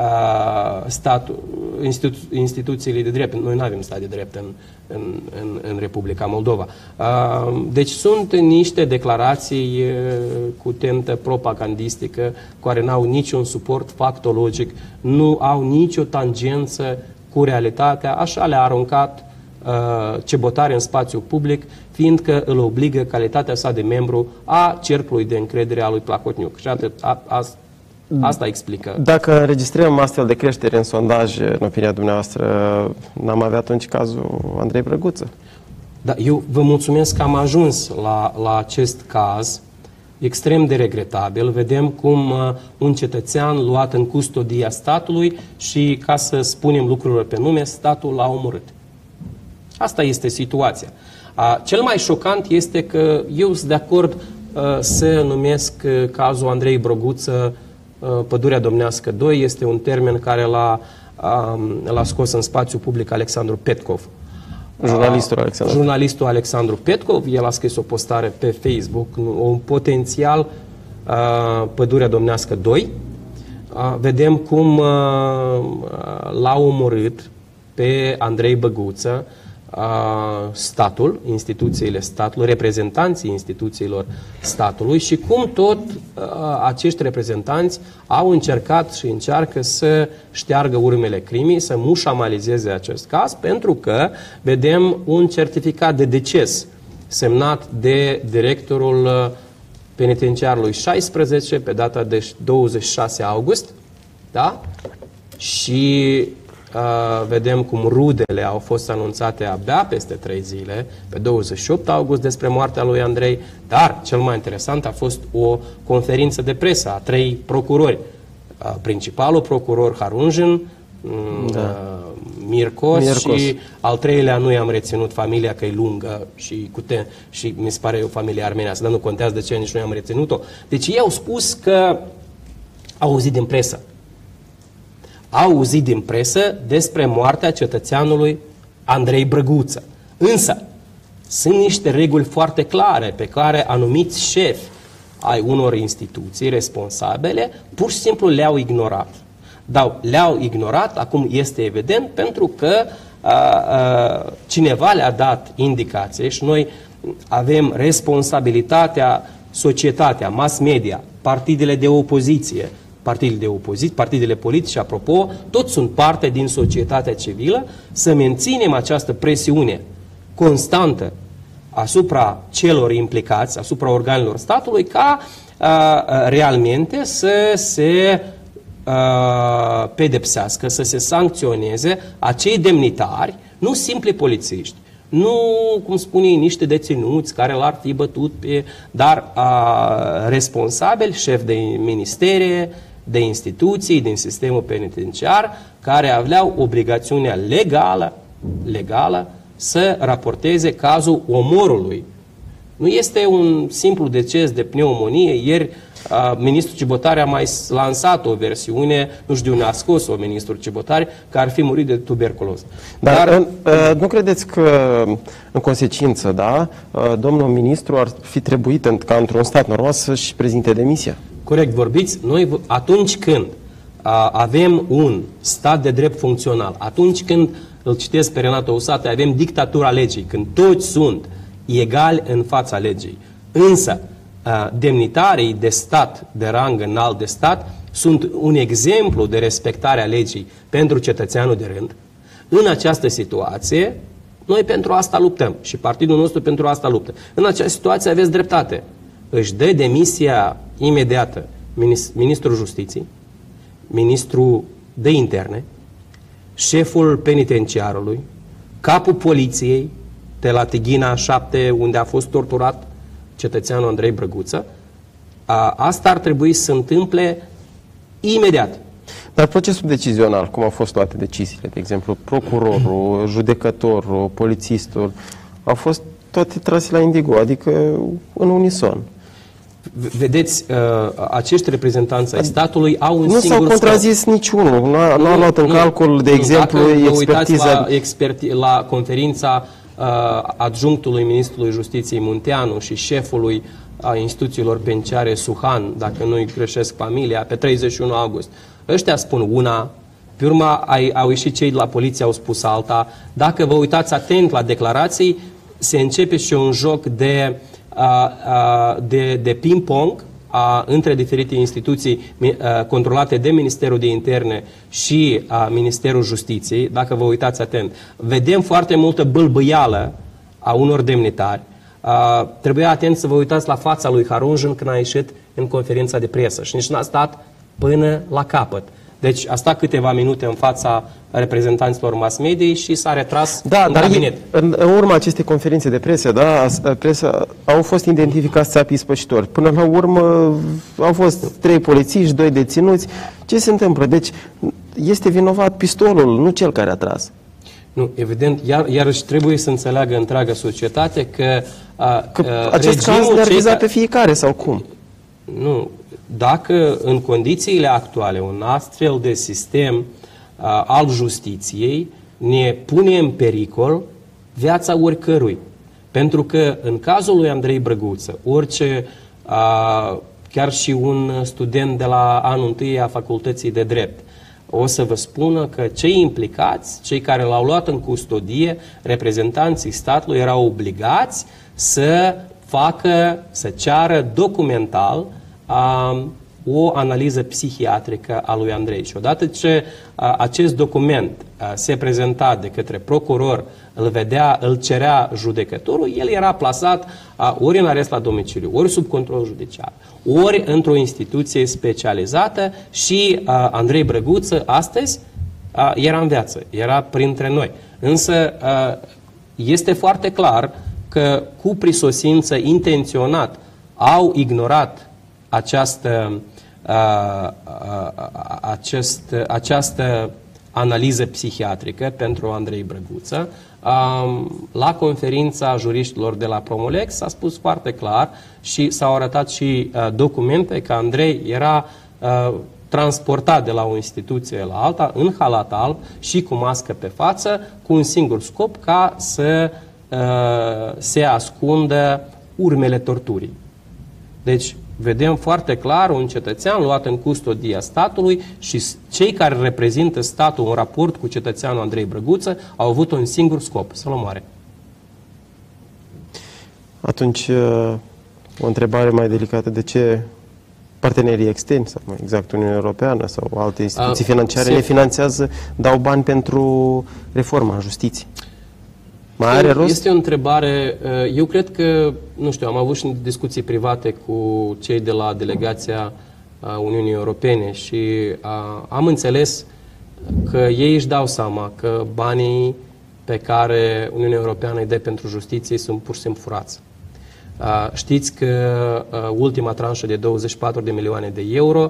instituțiile de drept. Noi nu avem stat de drept în Republica Moldova. Deci sunt niște declarații cu tentă propagandistică, care nu au niciun suport factologic, nu au nicio tangență cu realitatea, așa le-a aruncat Cibotari în spațiu public, fiindcă îl obligă calitatea sa de membru a cercului de încredere a lui Plahotniuc. Și atât, asta explică. Dacă înregistrăm astfel de creștere în sondaj, în opinia dumneavoastră, n-am avea atunci cazul Andrei Brăguță? Da, eu vă mulțumesc că am ajuns la acest caz extrem de regretabil. Vedem cum un cetățean luat în custodia statului și, ca să spunem lucrurile pe nume, statul l-a omorât. Asta este situația. Cel mai șocant este că eu sunt de acord să numesc cazul Andrei Brăguță Pădurea Domnească 2. Este un termen care l-a scos în spațiu public Alexandru Petkov. Jurnalistul Alexandru Petkov. El a scris o postare pe Facebook, un potențial Pădurea Domnească 2. Vedem cum l-a omorât pe Andrei Brăguță statul, instituțiile statului, reprezentanții instituțiilor statului și cum tot acești reprezentanți au încercat și încearcă să șteargă urmele crimei, să mușamalizeze acest caz, pentru că vedem un certificat de deces semnat de directorul penitenciarului 16 pe data de 26 august, da? Și vedem cum rudele au fost anunțate abia peste 3 zile, pe 28 august, despre moartea lui Andrei, dar cel mai interesant a fost o conferință de presă a 3 procurori. Principalul procuror Harunjin, Mircos și al 3-lea nu i-am reținut familia, că e lungă și mi se pare o familie armenească, dar nu contează de ce nici nu i-am reținut-o. Deci ei au spus că au auzit din presă. Au auzit din presă despre moartea cetățeanului Andrei Brăguță. Însă, Sunt niște reguli foarte clare pe care anumiți șefi ai unor instituții responsabile pur și simplu le-au ignorat. Dar le-au ignorat, acum este evident, pentru că cineva le-a dat indicație și noi avem responsabilitatea, societatea, mass media, partidele de opoziție, partidele politice, apropo, toți sunt parte din societatea civilă, să menținem această presiune constantă asupra celor implicați, asupra organelor statului, ca realmente să se pedepsească, să se sancționeze acei demnitari, nu simpli polițiști, nu, cum spune, niște deținuți care l-ar fi bătut dar responsabili, șefi de ministere, de instituții, din sistemul penitenciar, care aveau obligațiunea legală să raporteze cazul omorului. Nu este un simplu deces de pneumonie. Ieri ministrul Cibotari a mai lansat o versiune, nu știu de unde a scos-o ministrul Cibotari, că ar fi murit de tuberculoză. Dar nu credeți că, în consecință, da, domnul ministru ar fi trebuit, ca într-un stat normal, să-și prezinte demisia? Corect, vorbiți. Noi, atunci când avem un stat de drept funcțional, atunci când, îl citesc pe Renato Usate, avem dictatura legii, când toți sunt egali în fața legii. Însă, demnitarii de stat, de rang înalt de stat, sunt un exemplu de respectare a legii pentru cetățeanul de rând. În această situație, noi pentru asta luptăm și partidul nostru pentru asta luptă. În această situație aveți dreptate. Își dă demisia imediată ministrul Justiției, ministrul de Interne, șeful penitenciarului, capul poliției de la Tighina 7, unde a fost torturat cetățeanul Andrei Brăguță. Asta ar trebui să se întâmple imediat. Dar procesul decizional, cum au fost luate deciziile, de exemplu, procurorul, judecătorul, polițistul, au fost toate trase la indigo, adică în unison. Vedeți, acești reprezentanți ai statului au un nu singur s-au contrazis niciunul, nu a luat în calcul, de exemplu, expertiza. La conferința adjunctului ministrului Justiției Munteanu și șefului instituțiilor penitenciare Suhan, dacă nu-i greșesc familia, pe 31 august. Ăștia spun una, pe urmă au ieșit cei de la poliție, au spus alta. Dacă vă uitați atent la declarații, se începe și un joc de ping-pong între diferite instituții controlate de Ministerul de Interne și Ministerul Justiției. Dacă vă uitați atent, vedem foarte multă bâlbâială a unor demnitari. Trebuia atent să vă uitați la fața lui Harunjan când a ieșit în conferința de presă și nici n-a stat până la capăt. Deci a stat câteva minute în fața reprezentanților mass media și s-a retras în cabinet. În urma acestei conferințe de presă, da, au fost identificați țapii spășitori. Până la urmă au fost 3 polițiști, 2 deținuți. Ce se întâmplă? Deci este vinovat pistolul, nu cel care a tras. Nu, evident, iarăși trebuie să înțeleagă întreaga societate că acest caz ne-ar viza pe fiecare sau cum? Nu. Dacă în condițiile actuale un astfel de sistem al justiției ne pune în pericol viața oricărui. Pentru că în cazul lui Andrei Brăguță, orice, chiar și un student de la anul 1 a Facultății de Drept, o să vă spună că cei implicați, cei care l-au luat în custodie, reprezentanții statului, erau obligați să ceară documental o analiză psihiatrică a lui Andrei. Și odată ce acest document se prezenta de către procuror, îl cerea judecătorul, el era plasat ori în arest la domiciliu, ori sub control judiciar, ori într-o instituție specializată și Andrei Brăguță astăzi era în viață, era printre noi. Însă este foarte clar că cu prisosință intenționat au ignorat această analiză psihiatrică pentru Andrei Brăguță. La conferința juriștilor de la Promolex s-a spus foarte clar și s-au arătat și documente că Andrei era transportat de la o instituție la alta în halat alb și cu mască pe față, cu un singur scop, ca să se ascundă urmele torturii. Deci, vedem foarte clar un cetățean luat în custodia statului și cei care reprezintă statul în raport cu cetățeanul Andrei Brăguță au avut un singur scop, să-l omoare. Atunci, o întrebare mai delicată, de ce partenerii externi, sau mai exact Uniunea Europeană sau alte instituții financiare ne finanțează, dau bani pentru reforma justiției? Mai are rost? Este o întrebare, eu cred că, nu știu, am avut și discuții private cu cei de la delegația Uniunii Europene și am înțeles că ei își dau seama că banii pe care Uniunea Europeană îi dă pentru justiție sunt pur și simplu furați. Știți că ultima tranșă de 24 de milioane de euro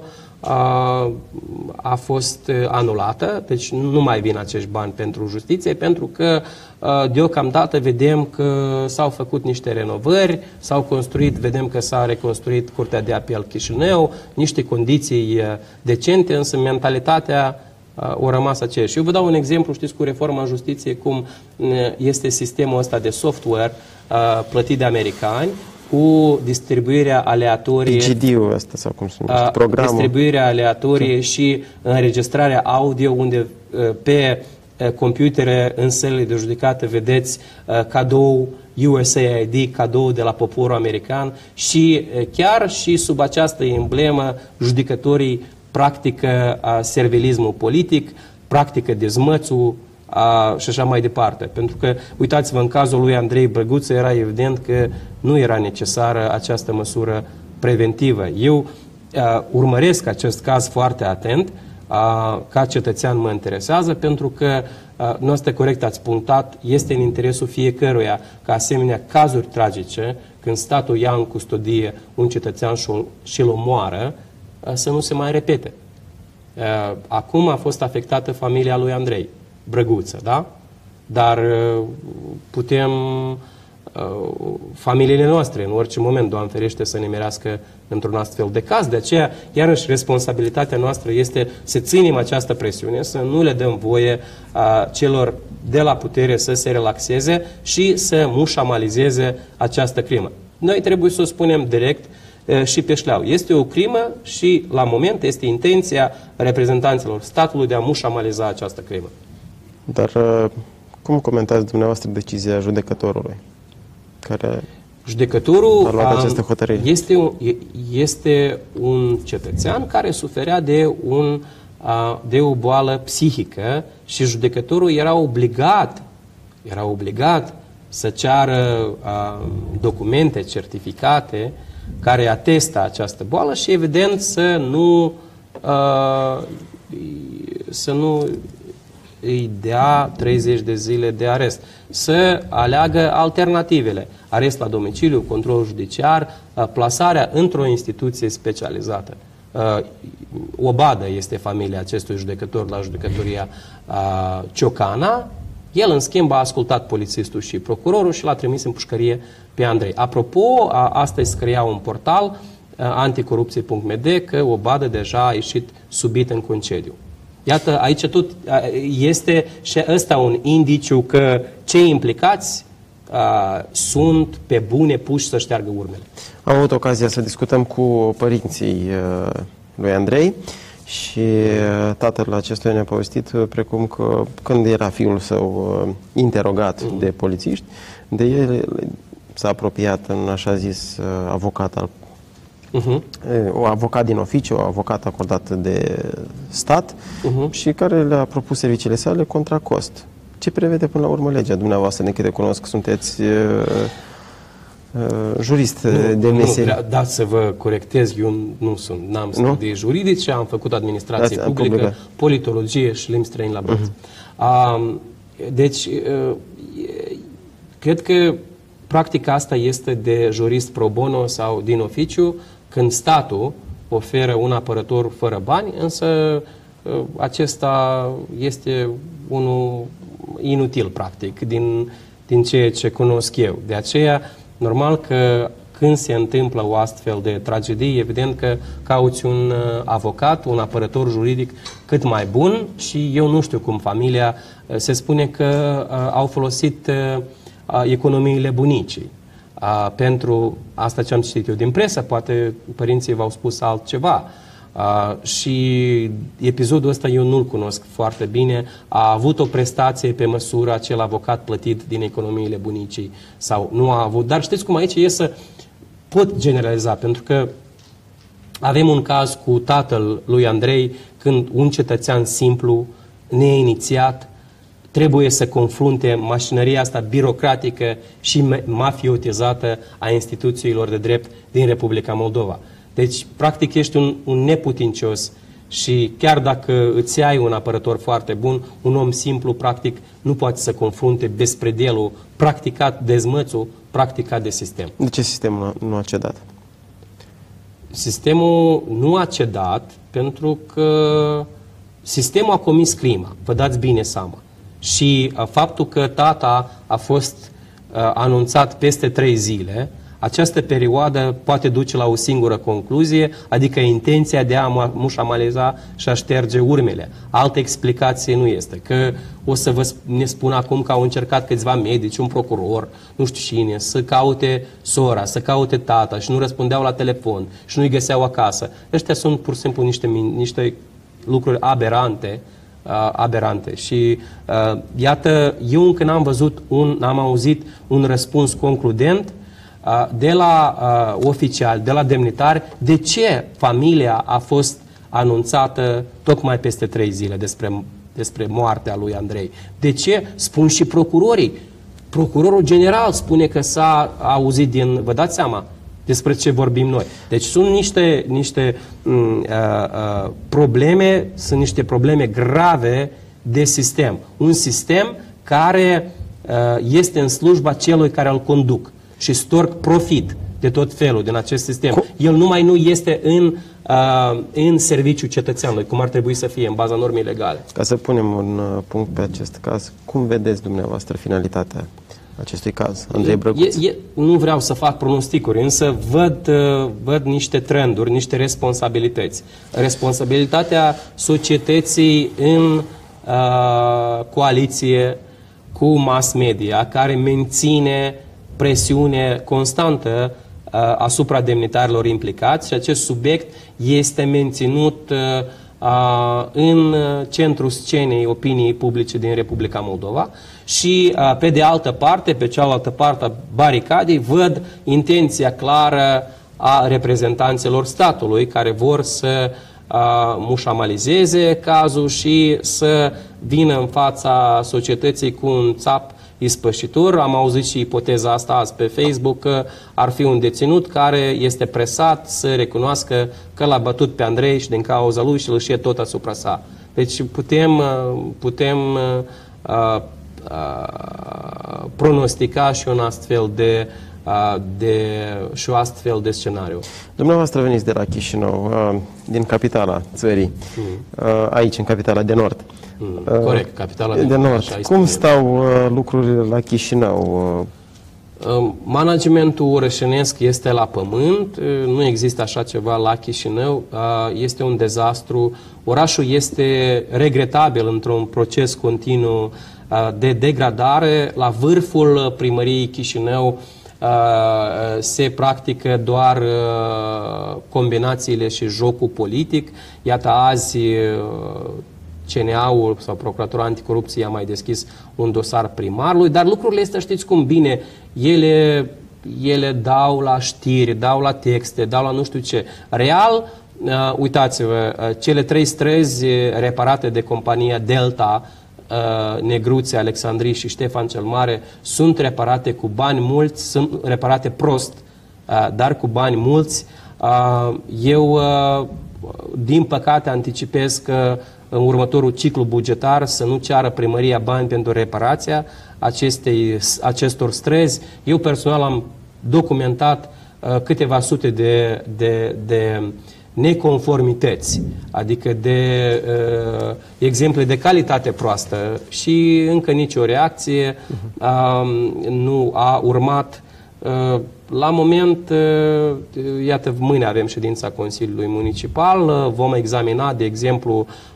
a fost anulată, deci nu mai vin acești bani pentru justiție, pentru că deocamdată vedem că s-au făcut niște renovări, s-au construit, vedem că s-a reconstruit Curtea de Apel Chișinău, niște condiții decente, însă mentalitatea o rămas aceeași. Și eu vă dau un exemplu, știți, cu reforma justiției, cum este sistemul ăsta de software plătit de americani, cu distribuirea aleatorie, PGD-ul ăsta, sau cum se numește, programul. Distribuirea aleatorie și înregistrarea audio, unde pe computere în sălile de judecată vedeți cadou USAID, cadou de la poporul american și chiar și sub această emblemă judecătorii practică servilismul politic, practică dezmățul și așa mai departe. Pentru că, uitați-vă, în cazul lui Andrei Brăguță era evident că nu era necesară această măsură preventivă. Eu urmăresc acest caz foarte atent, ca cetățean mă interesează, pentru că, nu este corect, ați punctat, este în interesul fiecăruia ca asemenea cazuri tragice, când statul ia în custodie un cetățean și îl omoară, să nu se mai repete. Acum a fost afectată familia lui Andrei Brăguță, da? Dar putem, familiile noastre, în orice moment, Doamne ferește, să ne merească într-un astfel de caz. De aceea, iarăși, responsabilitatea noastră este să ținem această presiune, să nu le dăm voie celor de la putere să se relaxeze și să mușamalizeze această crimă. Noi trebuie să o spunem direct și pe șleau. Este o crimă și, la moment, este intenția reprezentanților statului de a mușamaliza această crimă. Dar cum comentați dumneavoastră decizia judecătorului care judecătorul a luat această hotărâre? Este un cetățean care suferea de o boală psihică și judecătorul era obligat să ceară documente, certificate care atestă această boală și, evident, să nu îi dea 30 de zile de arest. Să aleagă alternativele. Arest la domiciliu, control judiciar, plasarea într-o instituție specializată. Obadă este familia acestui judecător la judecătoria Ciocana. El, în schimb, a ascultat polițistul și procurorul și l-a trimis în pușcărie pe Andrei. Apropo, astăzi scria un portal, anticorupție.md, că Obadă deja a ieșit subit în concediu. Iată, aici tot este și ăsta un indiciu că cei implicați sunt pe bune puși să șteargă urmele. Am avut ocazia să discutăm cu părinții lui Andrei și tatăl acestuia ne-a povestit precum că când era fiul său interogat de polițiști, de el s-a apropiat în așa zis avocat al o avocat din oficiu, o avocat acordat de stat și care le-a propus serviciile sale contra cost. Ce prevede până la urmă legea dumneavoastră? De câte cunosc, sunteți jurist de meserie. Da, să vă corectez, eu n-am studii juridice, am făcut administrație publică, politologie și limbi străini la bănți. Deci, cred că practica asta este de jurist pro bono sau din oficiu, când statul oferă un apărător fără bani, însă acesta este unul inutil, practic, din ceea ce cunosc eu. De aceea, normal că când se întâmplă o astfel de tragedie, evident că cauți un avocat, un apărător juridic cât mai bun și eu nu știu cum familia se spune că au folosit economiile bunicii. Pentru asta ce am citit eu din presă, poate părinții v-au spus altceva. Și episodul ăsta eu nu-l cunosc foarte bine. A avut o prestație pe măsură acel avocat plătit din economiile bunicii sau nu a avut. Dar știți cum aici e să pot generaliza, pentru că avem un caz cu tatăl lui Andrei, când un cetățean simplu, neinițiat, trebuie să confrunte mașinăria asta birocratică și mafiotizată a instituțiilor de drept din Republica Moldova. Deci, practic, ești un neputincios și chiar dacă îți ai un apărător foarte bun, un om simplu, practic, nu poate să confrunte bespredelul practicat, dezmățul practicat de sistem. De ce sistemul nu a cedat? Sistemul nu a cedat pentru că sistemul a comis crima, vă dați bine seama. Și faptul că tata a fost anunțat peste 3 zile, această perioadă poate duce la o singură concluzie, adică intenția de a mușamaliza și a șterge urmele. Altă explicație nu este. Că o să ne spun acum că au încercat câțiva medici, un procuror, nu știu cine, să caute sora, să caute tata și nu răspundeau la telefon și nu-i găseau acasă. Ăștia sunt pur și simplu niște lucruri aberante. Și iată, eu încă n-am auzit un răspuns concludent de la oficiali, de la demnitari, de ce familia a fost anunțată tocmai peste 3 zile despre moartea lui Andrei. De ce? Spun și procurorii. Procurorul general spune că s-a auzit din... Vă dați seama despre ce vorbim noi. Deci sunt niște probleme, sunt niște probleme grave de sistem. Un sistem care este în slujba celui care îl conduc și storc profit de tot felul din acest sistem. El numai nu este în serviciul cetățeanului, cum ar trebui să fie în baza normei legale. Ca să punem un punct pe acest caz, cum vedeți dumneavoastră finalitatea acestui caz, Andrei Brăguț? Nu vreau să fac pronosticuri, însă văd niște trenduri, niște responsabilități. Responsabilitatea societății în coaliție cu mass media, care menține presiune constantă asupra demnitarilor implicați și acest subiect este menținut în centrul scenei opiniei publice din Republica Moldova și pe de altă parte, pe cealaltă parte a baricadei, văd intenția clară a reprezentanților statului care vor să mușamalizeze cazul și să vină în fața societății cu un țap ispășitor. Am auzit și ipoteza asta azi pe Facebook, că ar fi un deținut care este presat să recunoască că l-a bătut pe Andrei și din cauza lui și îl știe tot asupra sa. Deci putem pronostica și un astfel și o astfel de scenariu. Dumneavoastră veniți de la Chișinău, din capitala țării, aici, în capitala de nord. Corect, capitala de nord. Cum stau lucrurile la Chișinău? Managementul orășenesc este la pământ, nu există așa ceva la Chișinău, este un dezastru. Orașul este regretabil într-un proces continuu de degradare. La vârful primăriei Chișinău se practică doar combinațiile și jocul politic. Iată, azi CNA-ul sau Procuratura Anticorupție a mai deschis un dosar primarului, dar lucrurile astea, știți cum bine, ele dau la știri, dau la texte, dau la nu știu ce. Real, uitați-vă, cele 3 străzi reparate de compania Delta, Negruțe, Alexandrii și Ștefan cel Mare, sunt reparate cu bani mulți, sunt reparate prost, dar cu bani mulți. Eu, din păcate, anticipez că în următorul ciclu bugetar să nu ceară primăria bani pentru reparația acestor străzi. Eu personal am documentat câteva sute de neconformități, adică de exemple de calitate proastă și încă nicio reacție nu a urmat. La moment, iată, mâine avem ședința Consiliului Municipal, vom examina, de exemplu,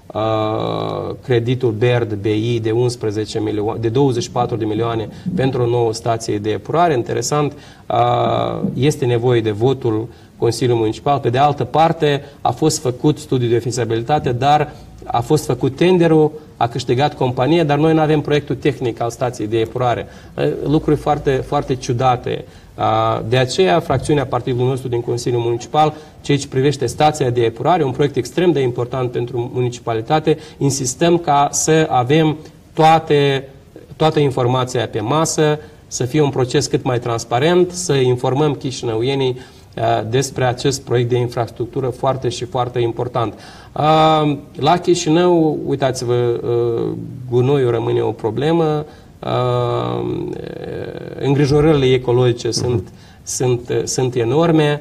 creditul BERD BI de 24 de milioane pentru o nouă stație de epurare. Interesant, este nevoie de votul Consiliului Municipal. Pe de altă parte, a fost făcut studiul de fezabilitate, dar a fost făcut tenderul, a câștigat compania, dar noi nu avem proiectul tehnic al stației de epurare. Lucruri foarte, foarte ciudate. De aceea, fracțiunea partidului nostru din Consiliul Municipal, ceea ce privește stația de epurare, un proiect extrem de important pentru municipalitate, insistăm ca să avem toată informația pe masă, să fie un proces cât mai transparent, să informăm chișinăuienii despre acest proiect de infrastructură foarte și foarte important. La Chișinău, uitați-vă, gunoiul rămâne o problemă, îngrijorările ecologice sunt enorme,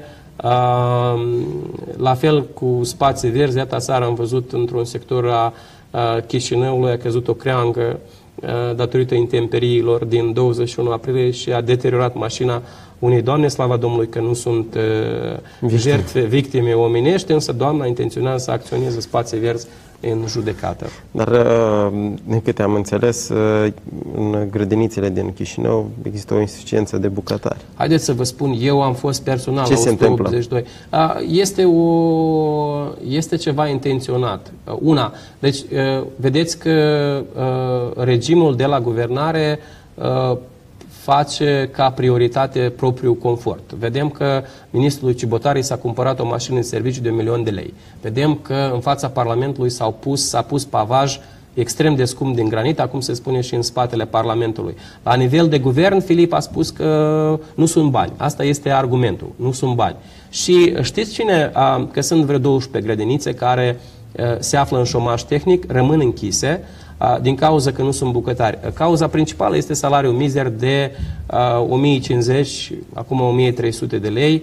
la fel cu spații verzi. Iată, aseară am văzut într-un sector a Chișinăului a căzut o creangă datorită intemperiilor din 21 aprilie și a deteriorat mașina unei doamne, slava Domnului că nu sunt jertfe, victime omenești, însă doamna intenționează să acționeze spații verzi în judecată. Dar, din câte am înțeles, în grădinițele din Chișinău există o insuficiență de bucătari. Haideți să vă spun, eu am fost personal Ce la se 182. Este ceva intenționat. Deci, vedeți că regimul de la guvernare face ca prioritate propriul confort. Vedem că ministrul Cibotarii s-a cumpărat o mașină de serviciu de 1 milion de lei. Vedem că în fața Parlamentului s-a pus pavaj extrem de scump din granit, acum se spune și în spatele Parlamentului. La nivel de guvern, Filip a spus că nu sunt bani. Asta este argumentul. Nu sunt bani. Și știți cine? Că sunt vreo 12 grădinițe care se află în șomaj tehnic, rămân închise, din cauza că nu sunt bucătari. Cauza principală este salariul mizer de 1050, acum 1300 de lei.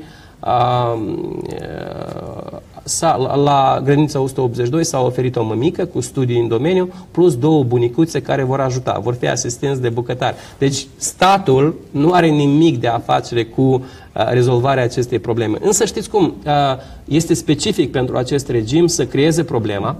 La grădinița 182 s-a oferit o mămică cu studii în domeniu, plus 2 bunicuțe care vor ajuta, vor fi asistenți de bucătari. Deci statul nu are nimic de a face cu rezolvarea acestei probleme. Însă știți cum? Este specific pentru acest regim să creeze problema,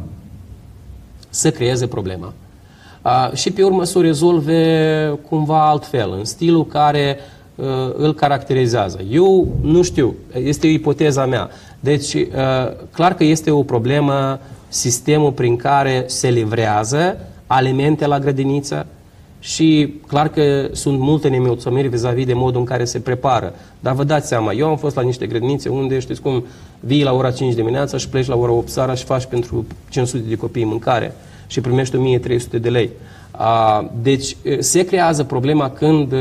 și pe urmă să o rezolve cumva altfel, în stilul care îl caracterizează. Eu nu știu, este o ipoteza mea. Deci, clar că este o problemă sistemul prin care se livrează alimente la grădiniță și clar că sunt multe nemulțumiri vis-a-vis de modul în care se prepară. Dar vă dați seama, eu am fost la niște grădinițe unde, știți cum, vii la ora 5 dimineața și pleci la ora 8 seara și faci pentru 500 de copii mâncare și primești 1300 de lei. Deci se creează problema când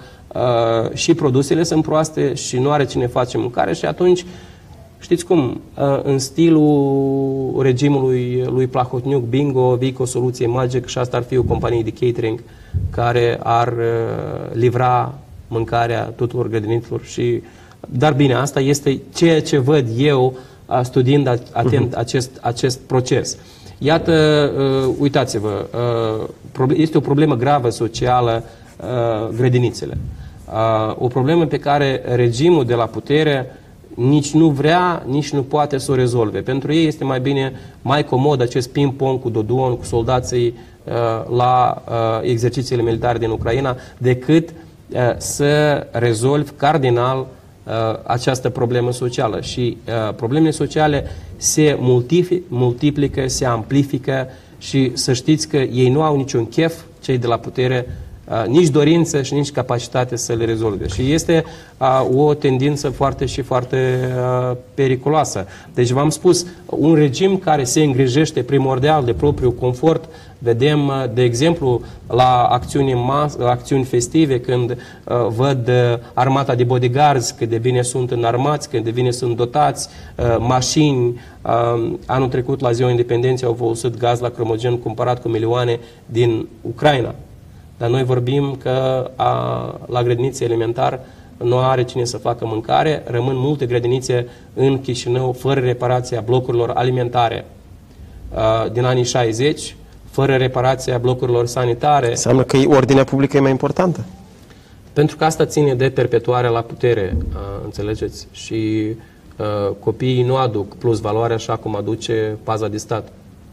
și produsele sunt proaste și nu are cine face mâncare și atunci, știți cum, în stilul regimului lui Plahotniuc, bingo, vii cu o soluție magică și asta ar fi o companie de catering care ar livra mâncarea tuturor grădiniților. Dar bine, asta este ceea ce văd eu studiind atent acest proces. Iată, uitați-vă, este o problemă gravă socială, grădinițele. O problemă pe care regimul de la putere nici nu vrea, nici nu poate să o rezolve. Pentru ei este mai comod acest ping-pong cu Dodon, cu soldații la exercițiile militare din Ucraina, decât să rezolvi cardinal această problemă socială. Și problemele sociale se multiplică, se amplifică și să știți că ei nu au niciun chef, cei de la putere, nici dorință și nici capacitate să le rezolve. Și este o tendință foarte și foarte periculoasă. Deci v-am spus, un regim care se îngrijește primordial de propriul confort, vedem, de exemplu, la acțiuni festive, când văd armata de bodyguards, cât de bine sunt înarmați, cât de bine sunt dotați, mașini. Anul trecut, la Ziua Independenței, au folosit gaz lacrimogen cumpărat cu milioane din Ucraina. Dar noi vorbim că la grădinițe elementar nu are cine să facă mâncare, rămân multe grădinițe în Chișinău fără reparația blocurilor alimentare din anii 60, fără reparația blocurilor sanitare. Înseamnă că ordinea publică e mai importantă? Pentru că asta ține de perpetuarea la putere, înțelegeți? Și copiii nu aduc plus valoare așa cum aduce paza de stat.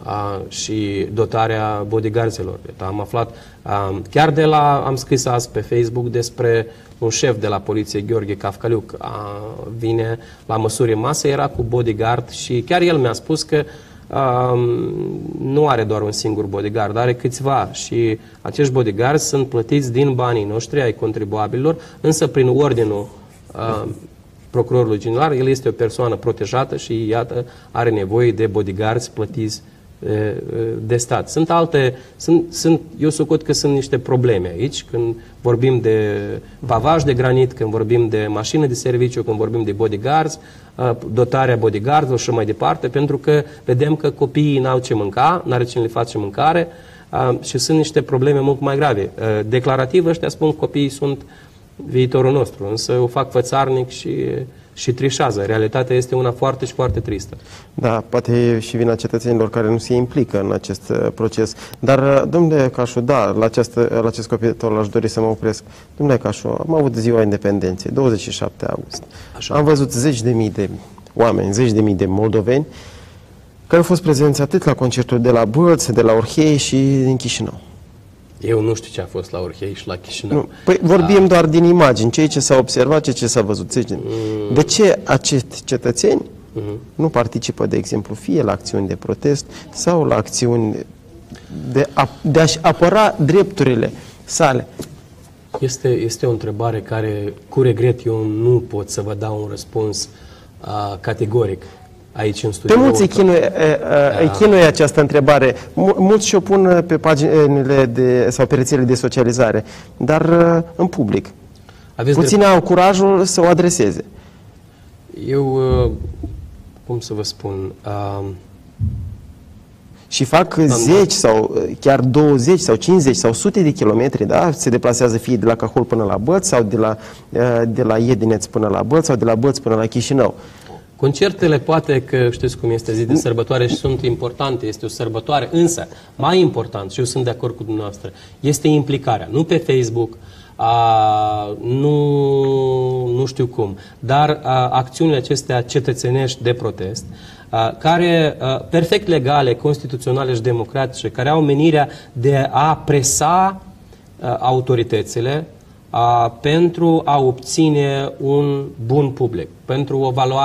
și dotarea bodyguardilor. Am aflat, chiar am scris azi pe Facebook despre un șef de la poliție, Gheorghe Cafcaliuc, vine la măsuri în masă, era cu bodyguard și chiar el mi-a spus că nu are doar un singur bodyguard, are câțiva și acești bodyguards sunt plătiți din banii noștri, ai contribuabililor, însă prin ordinul procurorului general, el este o persoană protejată și iată are nevoie de bodyguards plătiți de stat. Sunt alte, eu socot că sunt niște probleme aici, când vorbim de pavaj de granit, când vorbim de mașină de serviciu, când vorbim de bodyguards, dotarea bodyguards și mai departe, pentru că vedem că copiii n-au ce mânca, n-are cine le face mâncare și sunt niște probleme mult mai grave. Declarativ ăștia spun că copiii sunt viitorul nostru, însă o fac fățarnic și trișează. Realitatea este una foarte și foarte tristă. Da, poate e și vina cetățenilor care nu se implică în acest proces. Dar, domnule Cașu, da, la acest capitol aș dori să mă opresc. Domnule Cașu, am avut ziua independenței, 27 august. Așa. Am văzut zeci de mii de oameni, zeci de mii de moldoveni care au fost prezenți atât la concertul de la Bălț, de la Orhei și din Chișinău. Eu nu știu ce a fost la Orhei și la Chișinău. Nu. Păi vorbim doar din imagini, ceea ce s-a observat, ceea ce s-a văzut. De ce acești cetățeni nu participă, de exemplu, fie la acțiuni de protest sau la acțiuni de a-și apăra drepturile sale? Este o întrebare care, cu regret, eu nu pot să vă dau un răspuns categoric. Aici în studio. Pe mulți îi chinuie această întrebare. Mulți și-o pun paginile sau pe rețelele de socializare, dar în public. Puțini au curajul să o adreseze. Eu, cum să vă spun... Și fac zeci sau chiar 20 sau 50 sau sute de kilometri, da? Se deplasează fie de la Cahul până la Bălț sau de la Iedineț până la Bălț sau de la Bălț până la Chișinău. Concertele, poate că știți cum este, zi de sărbătoare și sunt importante, este o sărbătoare, însă mai important, și eu sunt de acord cu dumneavoastră, este implicarea, nu pe Facebook, nu știu cum, dar acțiunile acestea cetățenești de protest, care perfect legale, constituționale și democratice, care au menirea de a presa autoritățile pentru a obține un bun public, pentru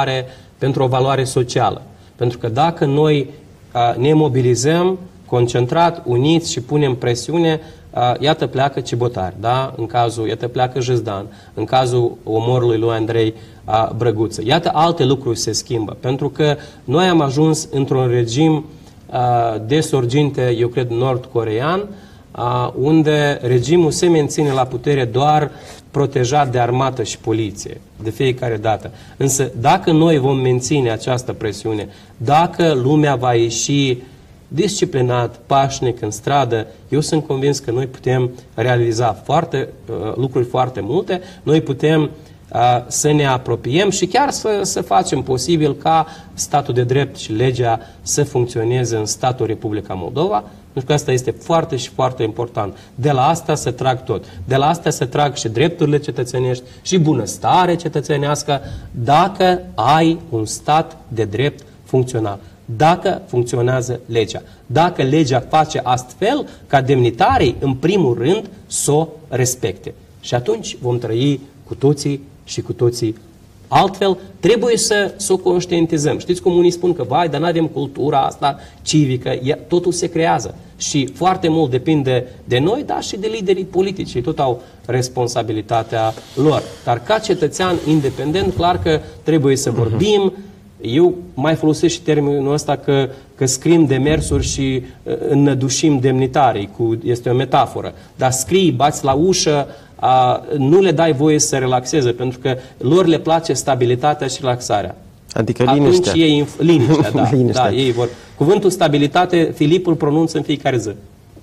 o valoare socială. Pentru că dacă noi ne mobilizăm concentrat, uniți și punem presiune, iată pleacă Cibotar, da? Iată pleacă Jăzdan, în cazul omorului lui Andrei Brăguță. Iată alte lucruri se schimbă, pentru că noi am ajuns într-un regim de sorginte, eu cred, nord-corean, unde regimul se menține la putere doar protejat de armată și poliție, de fiecare dată. Însă, dacă noi vom menține această presiune, dacă lumea va ieși disciplinat, pașnic în stradă, eu sunt convins că noi putem realiza lucruri foarte multe, noi putem să ne apropiem și chiar să facem posibil ca statul de drept și legea să funcționeze în statul Republica Moldova, pentru că asta este foarte și foarte important. De la asta se trag tot. De la asta se trag și drepturile cetățenești și bunăstare cetățenească, dacă ai un stat de drept funcțional. Dacă funcționează legea. Dacă legea face astfel ca demnitarii, în primul rând, să o respecte. Și atunci vom trăi cu toții și cu toții altfel. Trebuie să o conștientizăm. Știți cum unii spun că, vai, dar nu avem cultura asta civică. Totul se creează. Și foarte mult depinde de noi, dar și de liderii politici. Ei tot au responsabilitatea lor. Dar ca cetățean independent, clar că trebuie să vorbim. Eu mai folosesc și termenul ăsta că scriem demersuri și înnădușim demnitarii, este o metaforă. Dar scrii, bați la ușă, nu le dai voie să relaxeze, pentru că lor le place stabilitatea și relaxarea. Adică liniștea. Atunci liniștea, da. Liniștea. Da, ei vor. Cuvântul stabilitate, Filip îl pronunță în fiecare zi.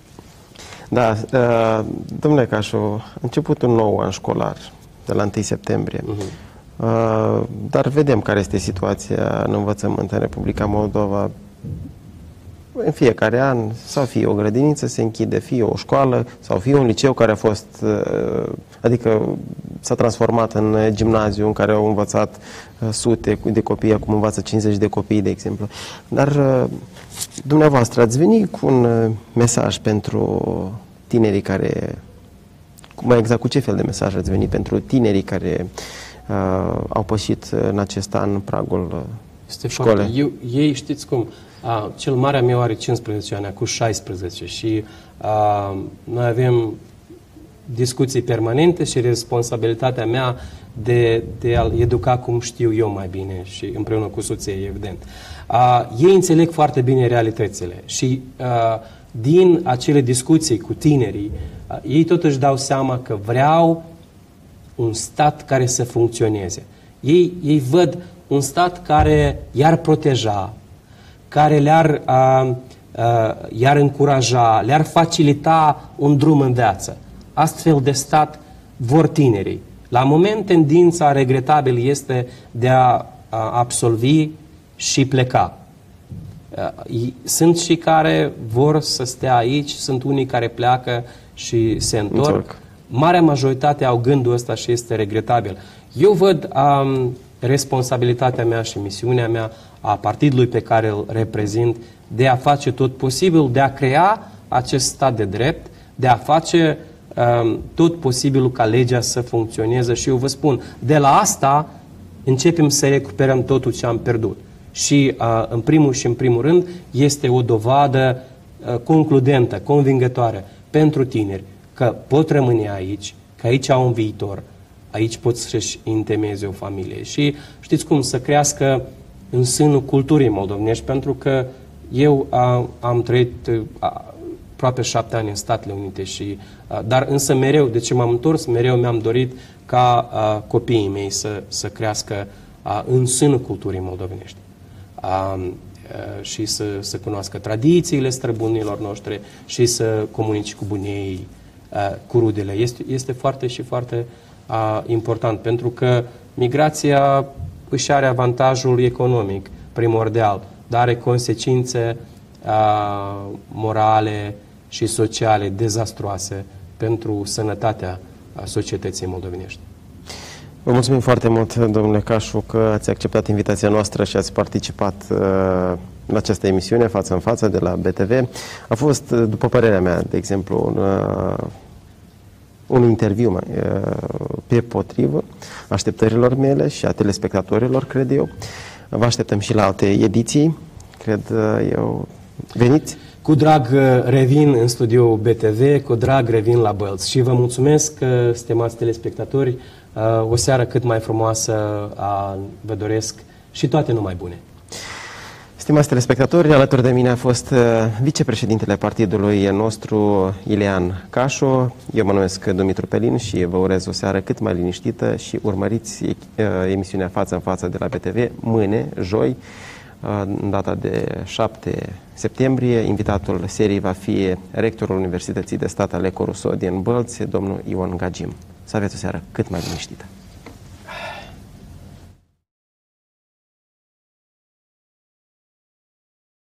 Da, domnule Cașu, a început un nou an școlar de la 1 septembrie. Dar vedem care este situația în învățământ în Republica Moldova. în fiecare an, sau fie o grădiniță se închide, fie o școală, sau fie un liceu care a fost, adică s-a transformat în gimnaziu în care au învățat sute de copii, acum învață 50 de copii, de exemplu. Dar dumneavoastră ați venit cu un mesaj pentru tinerii care, mai exact cu ce fel de mesaj ați venit pentru tinerii care au pășit în acest an pragul școlii? Ei, știți cum, cel mare meu are 15 ani, cu 16 și noi avem discuții permanente și responsabilitatea mea de a-l educa cum știu eu mai bine și împreună cu soția, evident. Ei înțeleg foarte bine realitățile și din acele discuții cu tinerii, ei totuși dau seama că vreau un stat care să funcționeze. Ei văd un stat care i-ar proteja, care i-ar încuraja, le-ar facilita un drum în viață. Astfel de stat vor tinerii. La moment, tendința regretabilă este de a absolvi și pleca. Sunt și care vor să stea aici, sunt unii care pleacă și se întorc. Marea majoritate au gândul ăsta și este regretabil. Eu văd responsabilitatea mea și misiunea mea a partidului pe care îl reprezint de a face tot posibil, de a crea acest stat de drept, de a face tot posibilul ca legea să funcționeze și eu vă spun, de la asta începem să recuperăm totul ce am pierdut. Și în primul rând este o dovadă concludentă, convingătoare pentru tineri că pot rămâne aici, că aici au un viitor, aici pot să-și întemeieze o familie. Și știți cum, să crească în sânul culturii moldovenești, pentru că eu am trăit aproape 7 ani în Statele Unite, dar însă mereu, de ce m-am întors, mereu mi-am dorit ca copiii mei să crească în sânul culturii moldovenești și să cunoască tradițiile străbunilor noștri și să comunice cu bunii, cu rudele. Este foarte și foarte important, pentru că migrația își are avantajul economic primordial, dar are consecințe morale și sociale dezastruoase pentru sănătatea societății moldovenești. Vă mulțumim foarte mult, domnule Cașu, că ați acceptat invitația noastră și ați participat la această emisiune Față în Față de la BTV. A fost, după părerea mea, de exemplu, un interviu pe potrivă așteptărilor mele și a telespectatorilor, cred eu. Vă așteptăm și la alte ediții, cred eu. Veniți? Cu drag revin în studioul BTV, cu drag revin la Bălți și vă mulțumesc, stimați telespectatori, o seară cât mai frumoasă, vă doresc și toate numai bune. Stimați telespectatori, alături de mine a fost vicepreședintele partidului nostru, Ilean Cașu. Eu mă numesc Dumitru Pelin și vă urez o seară cât mai liniștită și urmăriți emisiunea Față în Față de la BTV mâine, joi, în data de 7 septembrie. Invitatul serii va fi rectorul Universității de Stat Aleco Rousseau din Bălți, domnul Ion Gagim. Să aveți o seară cât mai liniștită.